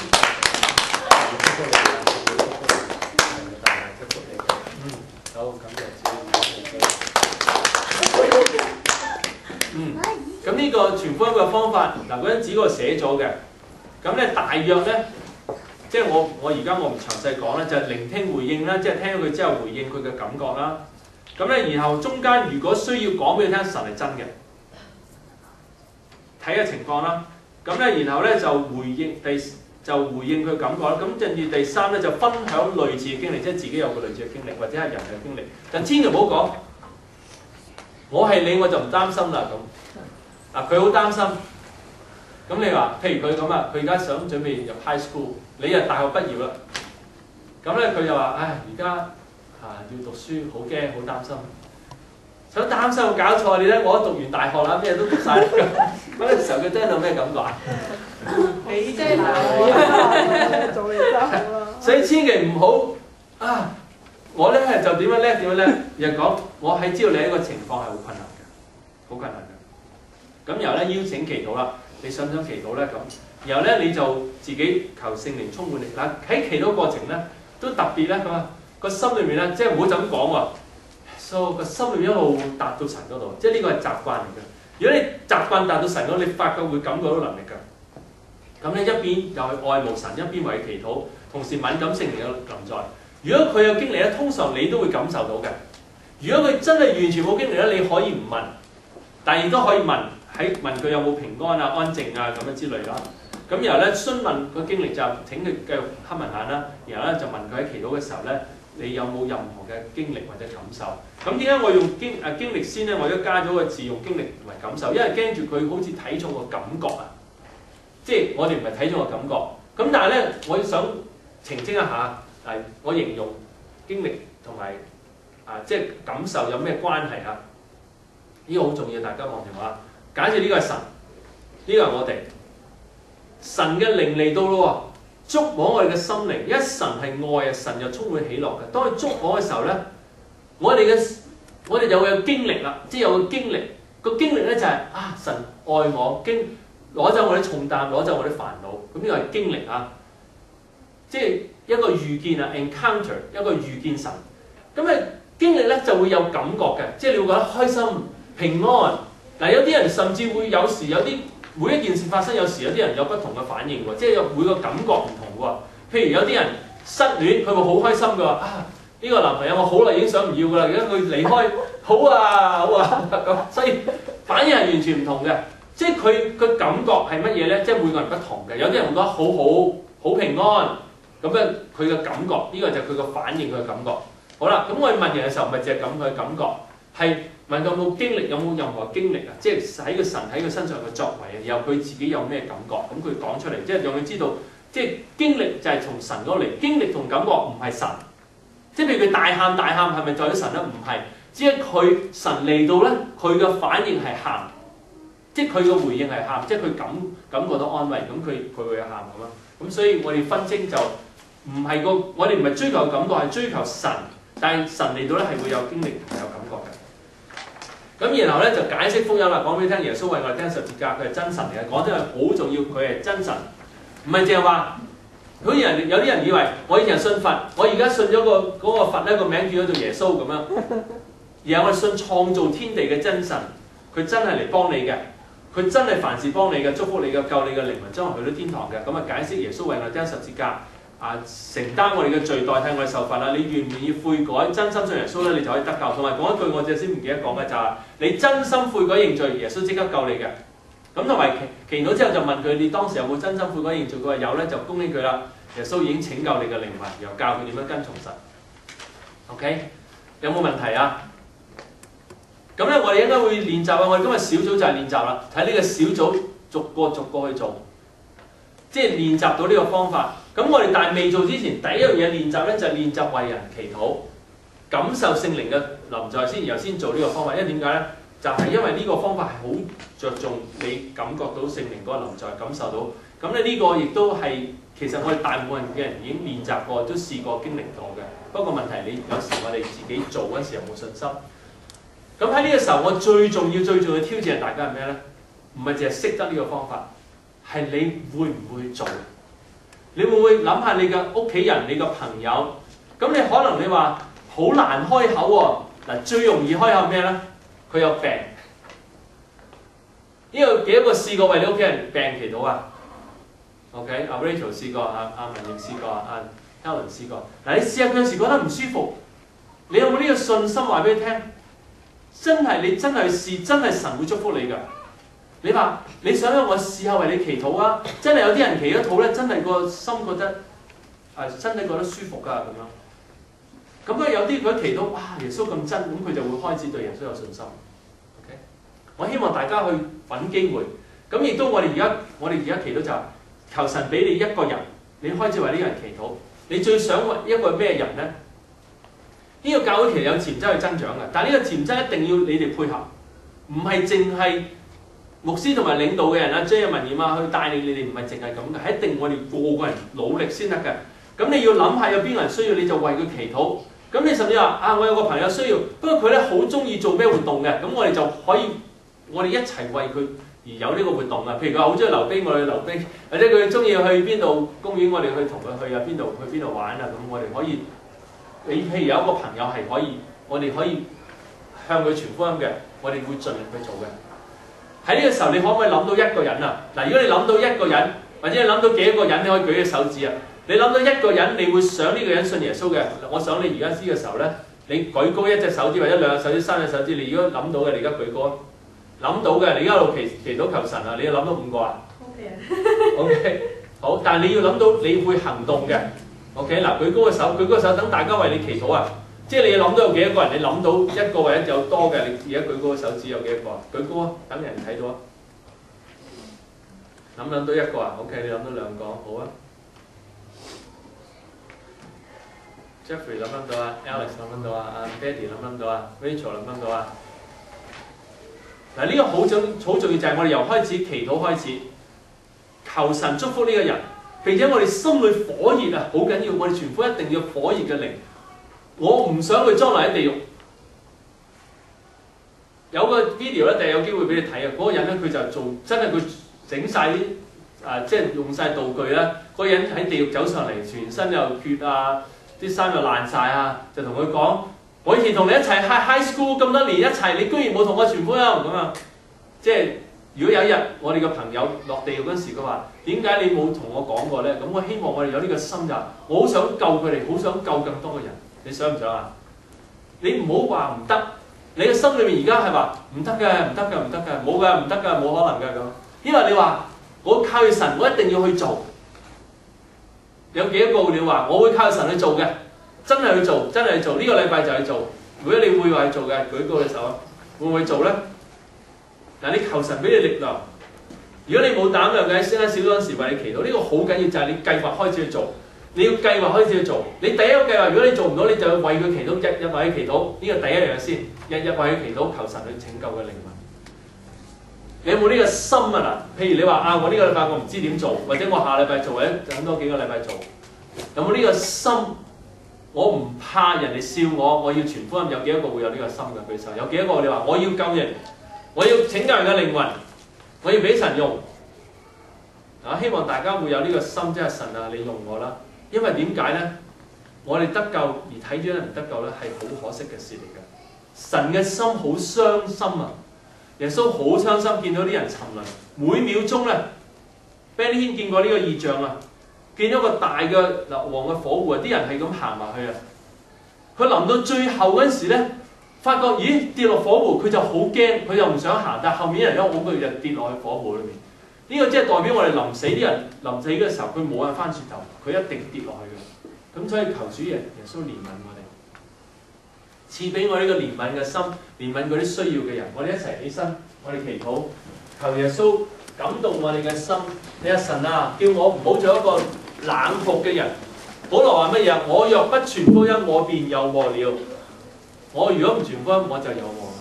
Speaker 1: 啊！嗯，好，感謝主。嗯，咁呢個傳福音嘅方法，嗱嗰張紙嗰度寫咗嘅，咁咧大約咧，即係我我而家我唔詳細講咧，就係聆聽回應啦，即係聽咗佢之後回應佢嘅感覺啦。咁咧，然後中間如果需要講俾佢聽，神係真嘅，睇下情況啦。咁咧，然後咧就回應第。就回應佢感覺啦，咁跟住第三咧就分享類似嘅經歷，即係自己有個類似嘅經歷，或者係人嘅經歷。但千祈唔好講，我係你我就唔擔心啦咁。啊，佢好擔心。咁你話，譬如佢咁啊，佢而家想準備入 high school，你又大學畢業啦。咁咧佢就話：唉，而家啊要讀書，好驚，好擔心。想擔心我搞錯，你睇我都讀完大學啦，咩都讀晒啦。咁嘅時候佢聽到咩感覺啊？
Speaker 2: 你真係難做嘢真好啦。
Speaker 1: 所以千祈唔好啊！我咧就點樣叻點樣叻，又講我係知道你一個情況係好困難嘅，好困難嘅。咁然後咧邀請祈禱啦，你想唔想祈禱咧？咁然後咧你就自己求聖靈充滿你。嗱喺祈禱過程咧都特別咧，咁啊個心裏面咧即係唔好就咁講喎。So 個心裏面一路達到神嗰度，即係呢個係習慣嚟嘅。如果你習慣達到神嗰度，你發覺會感覺到能力㗎。咁咧一邊又係愛慕神，一邊為祈禱，同時敏感聖靈嘅臨在。如果佢有經歷咧，通常你都會感受到嘅。如果佢真係完全冇經歷咧，你可以唔問，但係亦都可以問，喺問佢有冇平安啊、安靜啊咁樣之類啦。咁然後咧詢問個經歷就請佢繼續黑文眼啦，然後咧就問佢喺祈禱嘅時候咧，你有冇任何嘅經歷或者感受？咁點解我用經誒經歷先咧？我而家加咗個字用經歷同埋感受，因為驚住佢好似睇重個感覺啊。即係我哋唔係睇重個感覺，咁但係咧，我想澄清一下，誒，我形容經歷同埋啊，即係感受有咩關係啊？呢個好重要，大家望住我啊！假設呢個係神，呢個係我哋，神嘅靈嚟到咯喎，觸摸我哋嘅心靈，一神係愛啊，神又充滿喜樂嘅。當佢觸摸嘅時候咧，我哋嘅我哋就會有經歷啦，即係有個經歷， 個經歷咧就係、啊神愛我，經攞走我啲重擔，攞走我啲煩惱。咁呢個係經歷啊，即係一個遇見啊 encounter 一個遇見神。咁啊經歷咧就會有感覺嘅，即係你會覺得開心平安。嗱有啲人甚至會有時有啲每一件事發生，有時有啲人有不同嘅反應喎，即係有每個感覺唔同喎。譬如有啲人失戀，佢會好開心嘅話啊，呢個男朋友我好耐已經想唔要㗎啦，而家佢離開，好啊好啊咁，所以反應係完全唔同嘅。即係佢佢感覺係乜嘢咧？即係每個人不同嘅。有啲人會覺得好好好平安，咁咧佢嘅感覺呢個就係佢嘅反應，佢嘅感覺。好啦，咁我哋問人嘅時候，咪就係咁佢嘅感覺，係問佢有冇經歷，有冇任何經歷啊？即係喺個神喺佢身上嘅作為啊，然後佢自己有咩感覺，咁佢講出嚟，即係讓佢知道，即係經歷就係從神嗰度嚟，經歷同感覺唔係神。即係譬如佢大喊大喊，係咪代表神咧？唔係，只係佢神嚟到咧，佢嘅反應係喊，即係佢嘅回應係喊，即係佢感感覺到安慰，咁佢佢會喊咁啊。咁所以我哋分清就唔係個，我哋唔係追求感覺，係追求神。但係神嚟到咧係會有經歷同有感覺嘅。咁然後咧就解釋福音啦，講俾你聽，耶穌為我哋釘十字架，佢係真神嚟嘅，講真係好重要，佢係真神，唔係淨係話，好似人有啲人以為我以前信佛，我而家信咗個嗰、嗰個佛咧個名叫咗做耶穌咁樣，然後我哋信創造天地嘅真神，佢真係嚟幫你嘅，佢真係凡事幫你嘅，祝福你嘅，救你嘅靈魂，將來去到天堂嘅。咁啊解釋耶穌為我哋釘十字架。啊！承擔我哋嘅罪，代替我哋受罰啦！你願唔願意悔改，真心信耶穌咧，你就可以得救。同埋講一句我哋先唔記得講嘅就係、是，你真心悔改認罪，耶穌即刻救你嘅。咁同埋祈祈禱之後就問佢：你當時有冇真心悔改認罪？佢話有咧，就恭喜佢啦！耶穌已經拯救你嘅靈魂，又教佢點樣跟從神。OK， 有冇問題啊？咁咧，我哋應該會練習啊！我哋今日小組就係練習啦，睇呢個小組逐個逐個去做，即係練習到呢個方法。咁我哋但係未做之前，第一樣嘢練習咧就係練習為人祈禱，感受聖靈嘅臨在先，然後先做呢個方法。因為點解咧？就係、是、因為呢個方法係好着重你感覺到聖靈嗰個臨在，感受到。咁咧呢個亦都係其實我哋大部分嘅人已經練習過，都試過經歷過嘅。不過問題你有時我哋自己做嗰陣時有冇信心？咁喺呢個時候，我最重要、最重要嘅挑戰係大家係咩咧？唔係淨係識得呢個方法，係你會唔會做？你會唔會諗下你嘅屋企人、你嘅朋友？咁你可能你話好難開口喎。嗱，最容易開口咩咧？佢有病。呢個幾多個試過為你屋企人病祈禱啊 ？OK， 阿 Rachel 試過，阿阿文亦試過，阿 Helen 試過。嗱，你試下佢有時覺得唔舒服，你有冇呢個信心話俾佢聽？真係你真係試，真係神會祝福你㗎。你話你想我試下為你祈禱啊？真係有啲人祈咗禱咧，真係個心覺得啊，身體覺得舒服㗎咁樣。咁啊有啲佢祈禱，哇！耶穌咁真，咁佢就會開始對耶穌有信心。OK， 我希望大家去揾機會。咁亦都我哋而家我哋而家祈禱就係求神俾你一個人，你開始為呢個人祈禱。你最想為一個咩人咧？呢、這個教會其實有潛質去增長嘅，但係呢個潛質一定要你哋配合，唔係淨係牧師同埋領導嘅人啊、J 啊、文賢啊去帶領你哋，唔係淨係咁嘅，係一定我哋個個人努力先得嘅。咁你要諗下有邊個人需要，你就為佢祈禱。咁你甚至話啊，我有個朋友需要，不過佢咧好中意做咩活動嘅，咁我哋就可以我哋一齊為佢而有呢個活動啊。譬如佢好中意溜冰，我哋去溜冰；或者佢中意去邊度公園，我哋去同佢去啊，邊度去邊度玩啊。咁我哋可以，你譬如有一個朋友係可以，我哋可以向佢傳福音嘅，我哋會盡力去做嘅。喺呢個時候，你可唔可以諗到一個人啊？嗱，如果你諗到一個人，或者你諗到幾多個人，你可以舉隻手指啊。你諗到一個人，你會想呢個人信耶穌嘅。我想你而家知嘅時候咧，你舉高一隻手指或者兩隻手指、三隻手指。你如果諗到嘅，你而家舉高。諗到嘅，你而家喺度祈祈禱求神啊！你要諗到五個啊 ？OK。OK。好，但係你要諗到你會行動嘅。OK。嗱，舉高個手，舉高個手，等大家為你祈禱啊！即係你諗到有幾多個人？你諗到一個或者有多嘅，你而家舉高個手指有幾多個啊？舉高啊！等人睇到啊！諗唔諗到一個啊 ？OK， 你諗到兩個，好啊。Jeffrey 諗唔諗到啊 ？Alex 諗唔諗到啊？阿 Betty 諗唔諗到啊 ？Rachel 諗唔諗到啊？嗱，呢個好重好重要就係我哋由開始祈禱開始，求神祝福呢個人，並且我哋心裏火熱啊，好緊要！我哋傳福音一定要火熱嘅靈。我唔想佢將來喺地獄， 有個 video 咧，第日有機會俾你睇啊！嗰、那個人咧，佢就做真係佢整晒啲誒，即係用晒道具咧。嗰、那個人喺地獄走上嚟，全身又血啊，啲衫又爛晒啊，就同佢講：我以前同你一齊 high high school 咁多年一齊，你居然冇同我傳福音咁啊！即係如果有一日我哋嘅朋友落地獄嗰時，佢話：點解你冇同我講過咧？咁我希望我哋有呢個心就，我好想救佢哋，好想救更多嘅人。你想唔想啊？你唔好話唔得。你嘅心裏面而家係話唔得嘅，唔得嘅，唔得嘅，冇嘅，唔得嘅，冇可能嘅咁。因為你話我靠住神，我一定要去做。有幾多個你話我會靠住神去做嘅？真係去做，真係去做。呢、這個禮拜就去做。如果你會話去做嘅，舉高隻手啊！會唔會做咧？嗱，你求神俾你力量。如果你冇膽量嘅，先喺小當時為你祈禱。呢、這個好緊要，就係、是、你計劃開始去做。你要計劃開始去做，你第一個計劃，如果你做唔到，你就要為佢祈禱，日日為佢祈禱，呢個第一樣先，日日為佢祈禱，求神去拯救嘅靈魂。你有冇呢個心啊？嗱，譬如你話啊，我呢個禮拜我唔知點做，或者我下禮拜做，或者等多幾個禮拜做，有冇呢個心？我唔怕人哋笑我，我要傳福音，有幾多個會有呢個心嘅？舉手。有幾多個你話我要救人，我要拯救人嘅靈魂，我要俾神用。啊！希望大家會有呢個心，即係神啊，你用我啦。因為點解咧？我哋得救而睇住人唔得救咧，係好可惜嘅事嚟㗎。神嘅心好傷心啊！耶穌好傷心，見到啲人沉淪，每秒鐘咧 ，Benny Hinn 見過呢個異象啊！見咗個大嘅硫磺嘅火湖啊！啲人係咁行埋去啊！佢臨到最後嗰陣時咧，發覺咦跌落火湖，佢就好驚，佢又唔想行，但係後面人一擁佢就跌落去火湖裏面。呢個即係代表我哋臨死啲人臨死嘅時候，佢冇人翻轉頭，佢一定跌落去嘅。咁所以求主耶耶穌憐憫我哋，賜俾我呢個憐憫嘅心，憐憫嗰啲需要嘅人。我哋一齊起身，我哋祈禱，求耶穌感動我哋嘅心。你阿神啊，叫我唔好做一個冷酷嘅人。保羅話乜嘢？我若不傳福音，我便有禍了。我如果唔傳福音，我就有禍。